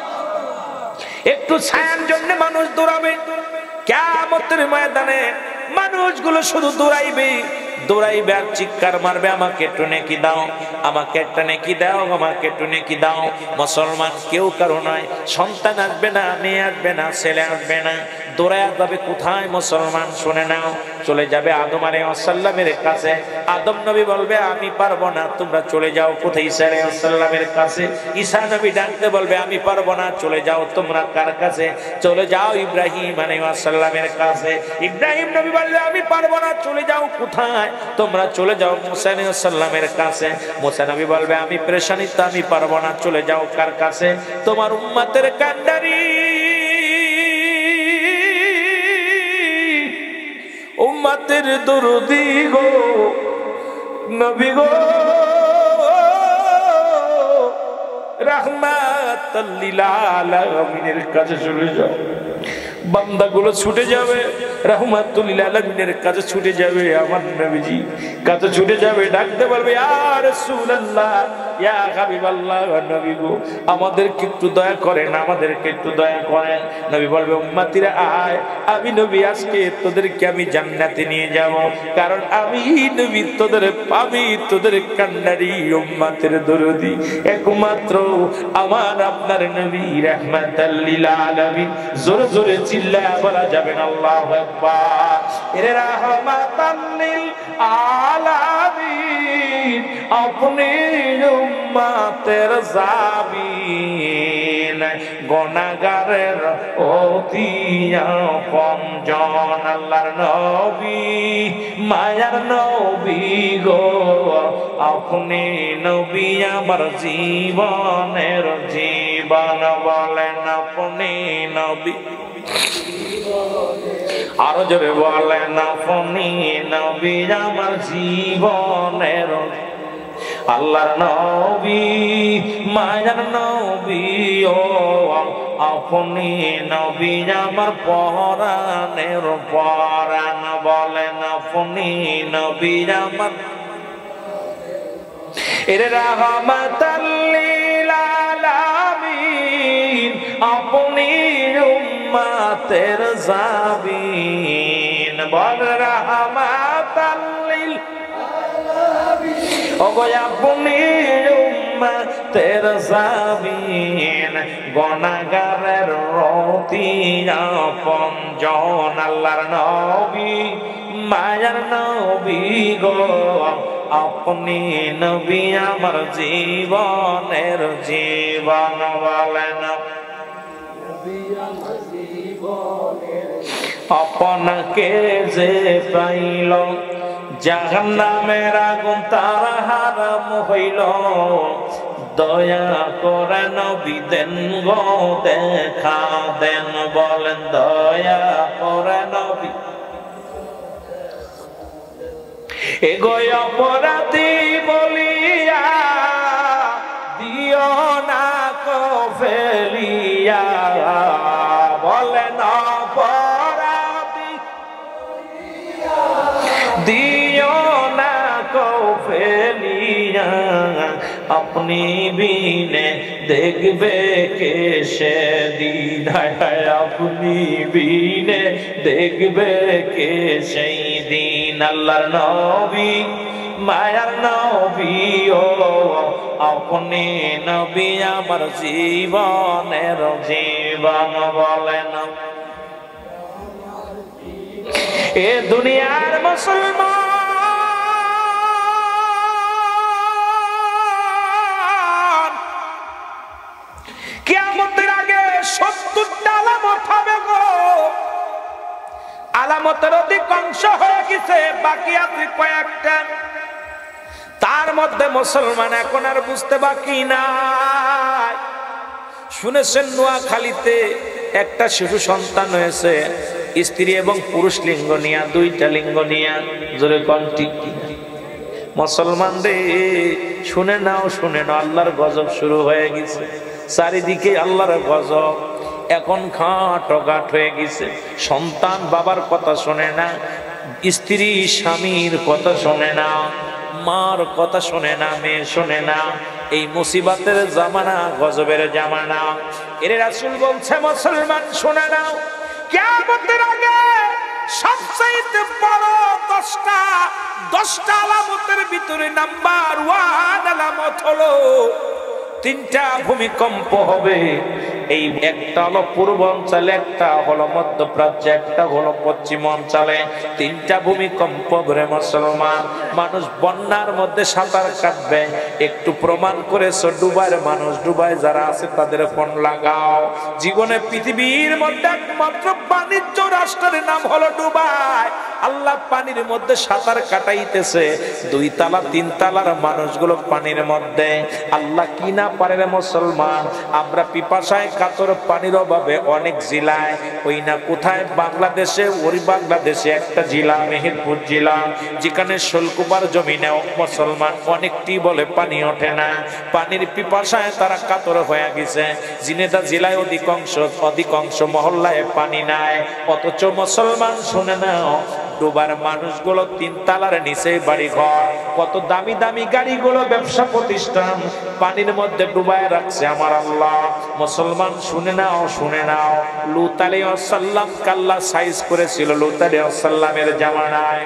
একটু ছায়ার জন্য মানুষ দৌড়াবে। কিয়ামতের ময়দানে মানুষগুলো শুধু দৌড়াইবে আর চিৎকার মারবে, আমাকে একটু নেকি দাও, আমাকে একটা নেকি দাও, আমাকে একটু নেকি দাও। মুসলমান কেউ কারো নয়, সন্তান আসবে না, মেয়ে আসবে না, ছেলে আসবে না, দৌড়ায় যাবে কোথায়? মুসলমান শুনে নাও, চলে যাবে আদম আলাইহিস সালামের কাছে। আদম নবী বলবে আমি পারবো না, তোমরা চলে যাও। কোথায়? ঈসা আলাইহিস সালামের কাছে। ঈসা নবী ডাকতে বলবে আমি পারবো না, চলে যাও। তোমরা কার কাছে? চলে যাও ইব্রাহিম আলাইহিস সালামের কাছে। ইব্রাহিম নবী বলবে আমি পারবো না, চলে যাও। কোথায়? তোমরা চলে যাও মুসা আলাইহিস সালামের কাছে। মুসা নবী বলবে আমি পেরেশানিতে, আমি পারবো না, চলে যাও কার কাছে? তোমার উম্মতের কান্ডারি, উম্মতের দরদি গো, নবী গো, রাহমাতাল লিল আলামিনের কাছে চলে যাও। বান্দাগুলো ছুটে যাবে, রাহমাতুল লিল আলামিনের কাছে ছুটে যাবে, আমার নবীজি কাছে ছুটে যাবে, ডাকতে বলবে ইয়া রাসূলুল্লাহ, ইয়া হাবিবাল্লাহ, নবী গো আমাদেরকে একটু দয়া করেন, আমাদেরকে একটু দয়া করেন। নবী বলবে উম্মতিরা আয়, আমি নবী আজকে তোদেরকে আমি জান্নাতে নিয়ে যাব, কারণ আমি নবী তোদের কান্নারি উম্মতের দরদি একমাত্র আমার আপনার নবী রাহমাতাল লিল আলামিন। জোরে জোরে চিল্লায়া বলা যাবে না আল্লাহু আকবার। এরে রাহমাতাল লিল আলামিন, আপনি উম্মতের জাবিন, গুনাহগারের অতি আপনজন আল্লাহর নবী, মায়ার নবী গো আপনি নবী আমার জীবনের জীবন, বলেন আপনি নবী, আরো জোরে বলেন আপনি নবী আমার জীবনের, আল্লাহর নবী মায়ার নবী ও আপনি নবী আমার পরাণের পরাণ, বলেন আপনি নবী আমার। এর রাহমাতাল লিল আলামিন, আপনি উম্মতের জাবিন, বল রাহমাতাল লিল আলামিন, ওগো আপনি উম্মতের জাবিন, গুনাহগারের অতি আপনজন আল্লাহর নবী, মায়ার নবী গো আপনি নবী আমার জীবনের জীবন, বলেন আপনাকে যে পাইল জাহান্নামের আগুন তার হারাম হইল, দয়া করে নবী দেন গো দেখা দেন, বলেন দয়া করে নবী। এগো অপরাধী বলিয়া দিও না কো ফেলিয়া, বলেন অপরাধী দিও না কো ফেলিয়া, আপনি বিনে দেখবে কে সেদিন, আপনি বিনে দেখবে কে সেই দিন। আল্লাহর নবী মায়ার নবী ও আপনি নবী আমার জীবনের জীবন, বলেন এ দুনিয়ার মুসলমান কিয়ামতের আগে 70টা আলামত হবে গো, আলামতের অধিকাংশ হয়ে গেছে, বাকি আছে কয়েকটা। তার মধ্যে মুসলমান এখন আর বুঝতে বাকি নাই। শুনেছেন নোয়াখালীতে একটা শিশু সন্তান হয়েছে, স্ত্রী এবং পুরুষ লিঙ্গ নিয়া, 2টা লিঙ্গ নিয়া, জোরে কোন ঠিক কিনা? মুসলমান রে শুনে নাও, শুনে নাও, আল্লাহর গজব শুরু হয়ে গেছে চারিদিকে, আল্লাহর গজব। এখন ঘাট হয়ে গেছে, সন্তান বাবার কথা শোনে না, স্ত্রী স্বামীর কথা শোনে না, মার কথা শোনে না, মেয়ে শোনে না। এই মুসিবতের জামানা, গজবের জামানা। এর রাসূল বলছে মুসলমান শুনে নাও, কিয়ামতের আগে সবচেয়ে বড় 10টা আলামতের ভিতরে নাম্বার 1 আলামত হলো 3টা ভূমিকম্প হবে। এই একটা হলো পূর্ব অঞ্চলে, একটা হলো মধ্যপ্রাচ্যে, একটা হলো পশ্চিম অঞ্চলে। 3টা ভূমিকম্প ধরে মুসলমান মানুষ বন্যার মধ্যে সাঁতার কাটবে। একটু প্রমাণ করেছো ডুবাইয়ের মানুষ, ডুবাই যারা আছে তাদের ফোন লাগাও। জীবনে পৃথিবীর মধ্যে একমাত্র বাণিজ্য রাষ্ট্রের নাম হলো ডুবাই। আল্লাহ পানির মধ্যে সাঁতার কাটাইতেছে, 2 তালা 3 তালার মানুষগুলো পানির মধ্যে। আল্লাহ কি না পারে রে মুসলমান? আমরা পিপাসায় কাতর পানির অভাবে অনেক জেলায়, ওই না কোথায় বাংলাদেশে, ওই বাংলাদেশে একটা জেলা মেহেরপুর জেলা, যেখানে শোলকুপার জমিনে মুসলমান অনেকটি বলে পানি ওঠে না। পানির পিপাসায় তারা কাতর হয়ে গেছে। জিনেদা জেলায় অধিকাংশ মহল্লায় পানি নাই, অথচ মুসলমান শুনে নাও ডুবার মানুষগুলো 3 তলার নিচে বাড়ি ঘর, কত দামি দামি গাড়িগুলো, ব্যবসা প্রতিষ্ঠান পানির মধ্যে ডুবায় রাখছে আমার আল্লাহ। মুসলমান শুনে নাও, শুনে নাও, লূত আলাইহিস সালাম কাল্লা সাইজ করেছিল লূত আলাইহিস সালামের জামানায়।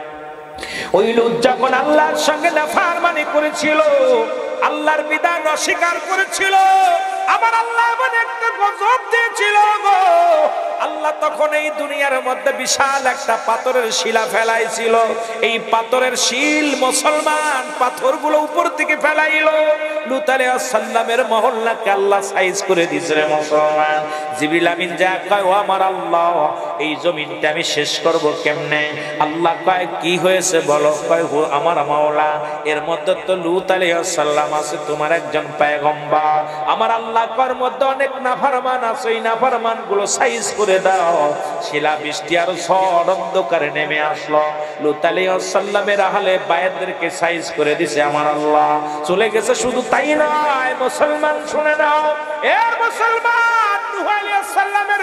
ওই লূত যখন আল্লাহর সঙ্গে নাফরমানি করেছিল, আল্লাহর বিধান অস্বীকার করেছিল, আমার আল্লাহ এমন একটা গজব দিয়েছিল গো। আল্লাহ তখন এই দুনিয়ার মধ্যে বিশাল একটা পাথরের শিলা ফেলাইছিল। এই পাথরের শিল মুসলমান পাথরগুলো উপর থেকে ফেলাইলো। লূত আলাইহিস সালামের মহল্লাকে আল্লাহ সাইজ করে দিয়েছে মুসলমান। জিবরিল আমিন যা কয়, ও আমার আল্লাহ, এই জমিনটা আমি শেষ করব কেমনে? আল্লাহ কয়, কি হয়েছে বলো? কয়, আমার মাওলা, এর মধ্যে তো লূত আলাইহিস সালাম আছে, তোমার একজন পয়গম্বর। আমার আল্লাহ কর মধ্যে অনেক নাফরমান আছে, এই নাফরমান গুলো সাইজ করে দাও। শিলা বৃষ্টি আর ঝড় অন্ধকারে নেমে আসলো। লূত আলাইহিস সালামের আহলে বায়াতদেরকে সাইজ করে দিছে আমার আল্লাহ। চলে গেছে। শুধু তাই নয়, মুসলমান শুনে নাও, এ মুসলমান, নূহ আলাইহিস সালামের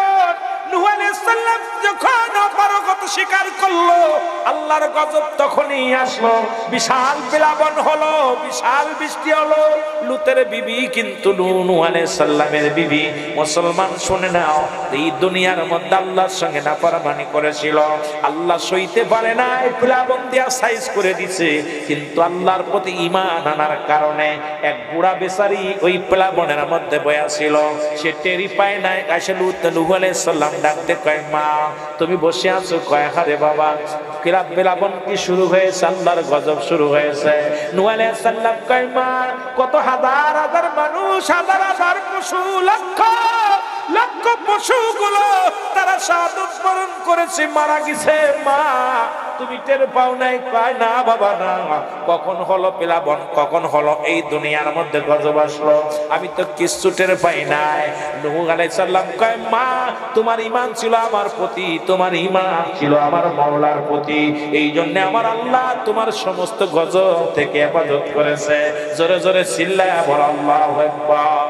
নূহ আলাইহিস সালাম যখন অপারগতা স্বীকার করলো, আল্লাহর গজব তখনই আসলো। বিশাল প্লাবন হলো, বিশাল বৃষ্টি হলো। লূতের বিবি কিন্তু নূহ আলাইহিস সালামের বিবি। মুসলমান শুনে নাও, এই দুনিয়ার মধ্যে আল্লাহর সঙ্গে নাফরমানি করেছিল, আল্লাহ সইতে পারে না, প্লাবন দিয়া সাইজ করে দিছে। কিন্তু আল্লাহর প্রতি ঈমান আনার কারণে এক বুড়া বেচারি ওই প্লাবনের মধ্যে বসা ছিল, সে টেরি পায় নাই। আসে নূহ আলাইহিস সালাম ডাকতে কয়, মা তুমি বসে আছো? কয়, আরে বাবা, প্লাবন কি শুরু হয়েছে? আল্লাহর গজব শুরু হয়েছে। নূহ আলাইহিস সালাম কয়, মা, কত হাজার হাজার মানুষ, হাজার হাজার পশু, লক্ষ লক্ষ পশুগুলো তারা শাহাদাত বরণ করেছে, মারা গেছে। মা তুমি টের পাও নাই? কয়, না বাবা না। কখন হলো প্লাবন? কখন হলো এই দুনিয়ার মধ্যে গজব আসলো? আমি তো কিচ্ছু টের পাই নাই। নূহ আলাইহিস সালাম কয়, মা, তোমার ঈমান ছিল আমার প্রতি, তোমার ঈমান ছিল আমার মাওলার প্রতি, এই জন্য আমার আল্লাহ তোমার সমস্ত গজব থেকে হেফাজত করেছে। জোরে জোরে চিল্লায়া বল আল্লাহু আকবার।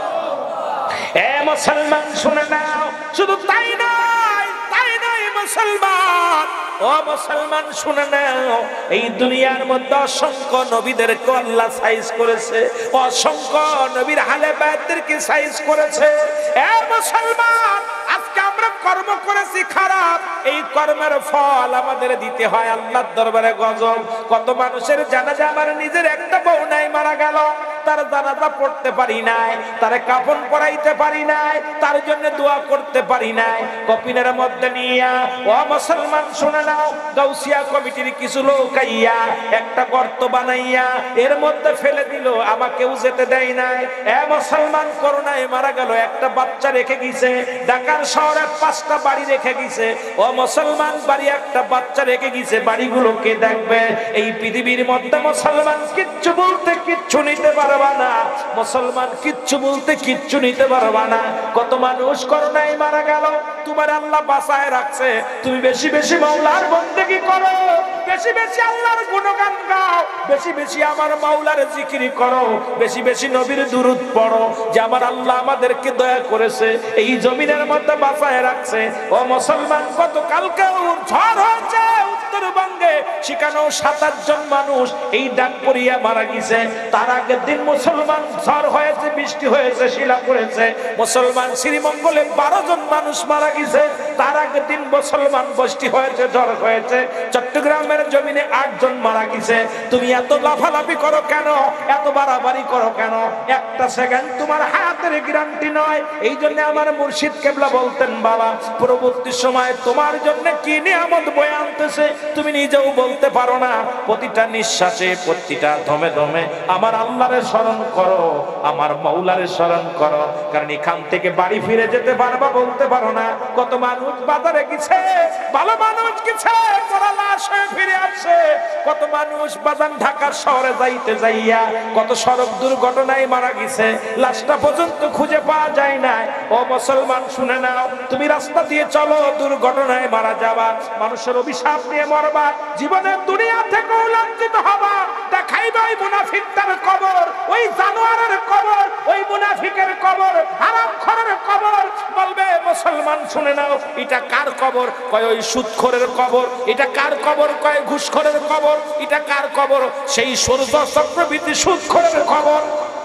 এ মুসলমান শুনে নাও, শুধু তাই নয়, তাই নয় মুসলমান, ও মুসলমান শুনে নাও, এই দুনিয়ার মধ্যে অসংখ্য নবীদেরকে আল্লাহ সাইজ করেছে, অসংখ্য নবীর আহলে বায়াতদেরকে সাইজ করেছে। এ মুসলমান, আজকে আমরা কর্ম করেছি খারাপ, এই কর্মের ফল আমাদের দিতে হয় আল্লাহর দরবারে গজব। কত মানুষের জানাজা আমার নিজের একটা বউ নাই, মারা গেল, তার জানাজা পড়তে পারি নাই, তারে কাফন পরাইতে পারি নাই, তার জন্য দোয়া করতে পারি নাই। কফিনের মধ্যে নিয়া, ও মুসলমান শুনে নাও, গাউসিয়া কমিটির কিছু লোক আইয়া একটা গর্ত বানাইয়া এর মধ্যে ফেলে দিল, আমাকেও যেতে দেয় নাই। এ মুসলমান, করোনায় মারা গেল, একটা বাচ্চা রেখে গেছে, ঢাকার শহরে 5টা বাড়ি রেখে গেছে। ও মুসলমান, বাড়ি একটা বাচ্চা রেখে গেছে, বাড়িগুলো কে দেখবে? এই পৃথিবীর মধ্যে মুসলমান কিচ্ছু বলতে কিচ্ছু নিতে পারবা না, মুসলমান কিচ্ছু বলতে কিচ্ছু নিতে পারবা না। কত মানুষ করোনায় মারা গেল, তোমার আল্লাহ বাঁচায় রাখছে। তুমি বেশি বেশি মাওলার বন্দেগী করো, বেশি বেশি আল্লাহর গুণগান গাও, বেশি বেশি আমার মাওলার জিকির করো, বেশি বেশি নবীর দুরূদ পড়ো, যে আমার আল্লাহ আমাদেরকে দয়া করেছে, এই জমিনের মধ্যে বাঁচায় রাখছে। ও মুসলমান, গতকালকে ঝড় হয়েছে উত্তরবঙ্গে, সেখানেও 27 জন মানুষ এই ডাক পড়িয়া মারা গেছে। তার আগের দিন মুসলমান ঝড় হয়েছে, বৃষ্টি হয়েছে, শিলা পড়েছে, মুসলমান শ্রীমঙ্গলে 12 জন মানুষ মারা গেছে। তার আগের দিন মুসলমান বৃষ্টি হয়েছে, ঝড় হয়েছে, চট্টগ্রামের জমিনে 8 জন মারা গেছে। তুমি এত লাফালাফি করো কেন? এত বাড়াবাড়ি করো কেন? একটা সেকেন্ড তোমার হায়াতের গ্যারান্টি নয়। এই জন্য আমার মুর্শিদ কেবলা বলতেন, বাবা, পরবর্তী সময় তোমার জন্য কি নিয়ামত বয়ে আনতেছে তুমি নিজেও বলতে পারো না। প্রতিটা নিঃশ্বাসে, প্রতিটা দমে দমে আমার আল্লাহরে স্মরণ করো, আমার মাওলারে স্মরণ করো, কারণ এখান থেকে বাড়ি ফিরে যেতে পারবা বলতে পারো না। কত মানুষ বাজারে গেছে, ভালো মানুষ গেছে, পড়া লাশ হয়ে ফিরে আসছে। কত মানুষ বাজান ঢাকার শহরে যাইতে যাইয়া কত সড়ক দুর্ঘটনায় মারা গেছে, লাশটা পর্যন্ত খুঁজে পাওয়া যায় না। ও মুসলমান শুনে নাও, তুমি রাস্তা দিয়ে চলো, দুর্ঘটনায় মারা যাবা, মানুষের অভিশাপ নিয়ে মরবা, জীবনের দুনিয়া থেকে লাঞ্ছিত হবা। দেখাইবে ওই মুনাফিকটার কবর, ওই জানোয়ারের কবর, ওই মুনাফিকের কবর, হারামখোরের কবর। বলবে মুসলমান শুনে নাও, এটা কার কবর? কয় ওই সুদখোরের কবর। এটা কার কবর? কয় ঘুষখোরের কবর। এটা কার কবর? সেই সূর্য চক্রবর্তী সুদখোরের কবর।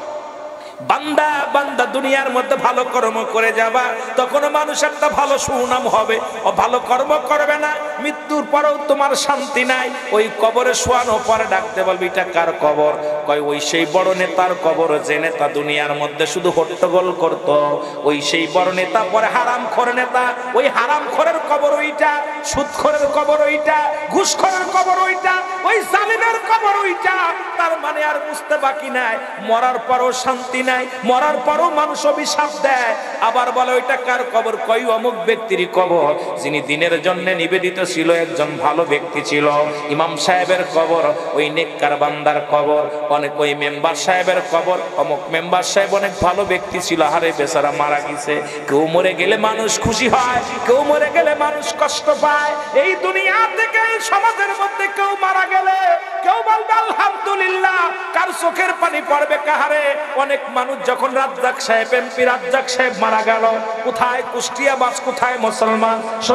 বান্দা বান্দা দুনিয়ার মধ্যে ভালো কর্ম করে যাবা, তখন মানুষ একটা ভালো সুনাম হবে। ও ভালো কর্ম করবে না, মৃত্যুর পরেও তোমার শান্তি নাই। ওই কবরে শোয়ানো পরে ডাকতে বলবি এটা কার কবর? কয় ওই সেই বড় নেতার কবর, যে নেতা দুনিয়ার মধ্যে শুধু হট্টগোল করত। ওই সেই বড় নেতা, পরে হারামখোর নেতা। ওই হারামখোরের কবর ওইটা, সুদখোরের কবর ওইটা, ঘুষখোরের কবর ওইটা, ওই জালিমের কবর ওইটা। তার মানে আর বুঝতে বাকি নাই, মরার পরও শান্তি নাই, মরার পরও মানুষ অভিশাপ দেয়। আবার বলে ওইটা কার কবর? কই অমুক ব্যক্তির কবর, যিনি দিনের জন্য নিবেদিত ছিল, একজন ভালো ব্যক্তি ছিল। ইমাম সাহেবের কবর, ওই নেককার বান্দার কবর। অনেক ওই মেম্বার সাহেবের কবর, অমুক মেম্বার সাহেব অনেক ভালো ব্যক্তি ছিল, হারে বেচারা মারা গেছে। কেউ মরে গেলে মানুষ খুশি হয়, কেউ মরে গেলে মানুষ কষ্ট পায়। এই দুনিয়া থেকে সমাজের মধ্যে কেউ মারা গেলে কেউ বলবে আলহামদুলিল্লাহ, কার চোখের পানি পড়বে কাহারে? অনেক মানুষ যখন রাজ্জাক সাহেব, এমপি রাজ্জাক সাহেব মারা গেল, কোথায় কুষ্টিয়াবাস, কোথায় মুসলমান?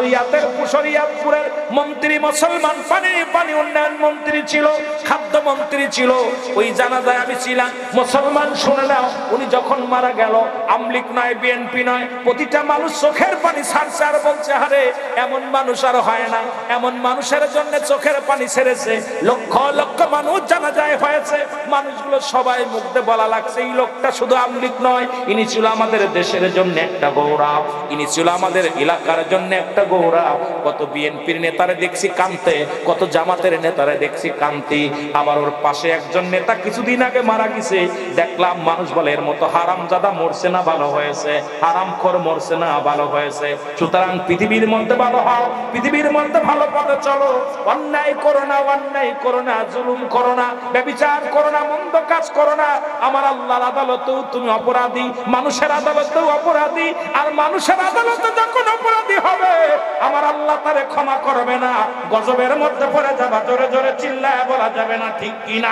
শরিয়াতপুরের মন্ত্রী মুসলমান, পানি উন্নয়ন মন্ত্রী ছিল, খাদ্য মন্ত্রী ছিল। ওই জানাজায় আমি ছিলাম। মুসলমান শুনে নাও, উনি যখন মারা গেল, আমলিক নয়, বিএনপি নয়, প্রতিটা মানুষ চোখের পানি ছাড়ছে আর বলছে আরে এমন মানুষ আর হয় না। এমন মানুষের জন্য চোখের পানি ছেড়েছে। লক্ষ লক্ষ মানুষ জানাজায় হয়েছে, মানুষগুলো সবাই মুগ্ধে বলা লাগছে এই লোকটা শুধু আমলিক নয়, ইনি ছিল আমাদের দেশের জন্য একটা গৌরব, ইনি ছিল আমাদের এলাকার জন্য একটা গৌরব। কত বিএনপির নেতারে দেখছি কানতে, কত জামাতের নেতারে দেখছি কান্তি। আবার ওর পাশে একজন নেতা কিছুদিন আগে মারা গেছে, দেখলাম মানুষ বলে এর মতো হারামজাদা মরছে না ভালো হয়েছে, হারামখোর মরছে না ভালো হয়েছে। সুতরাং পৃথিবীর মধ্যে ভালো হও, পৃথিবীর মধ্যে ভালো পথে চলো। অন্যায় করো না, অন্যায় করো না, জুলুম করো না, ব্যভিচার করো না, মন্দ কাজ করো না। আমার আল্লাহর আদালতেও তুমি অপরাধী, মানুষের আদালতেও অপরাধী। আর মানুষের আদালতে যখন অপরাধী হবে, আমার আল্লাহ তারে ক্ষমা করবে না, গজবের মধ্যে পড়ে যাবা। জোরে জোরে চিল্লায় বলা যাবে না, ঠিক কিনা?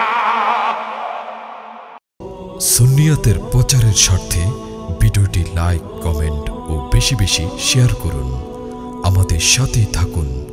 সুন্নিয়াতের প্রচারের স্বার্থে ভিডিওটি লাইক, কমেন্ট ও বেশি বেশি শেয়ার করুন। আমাদের সাথে থাকুন।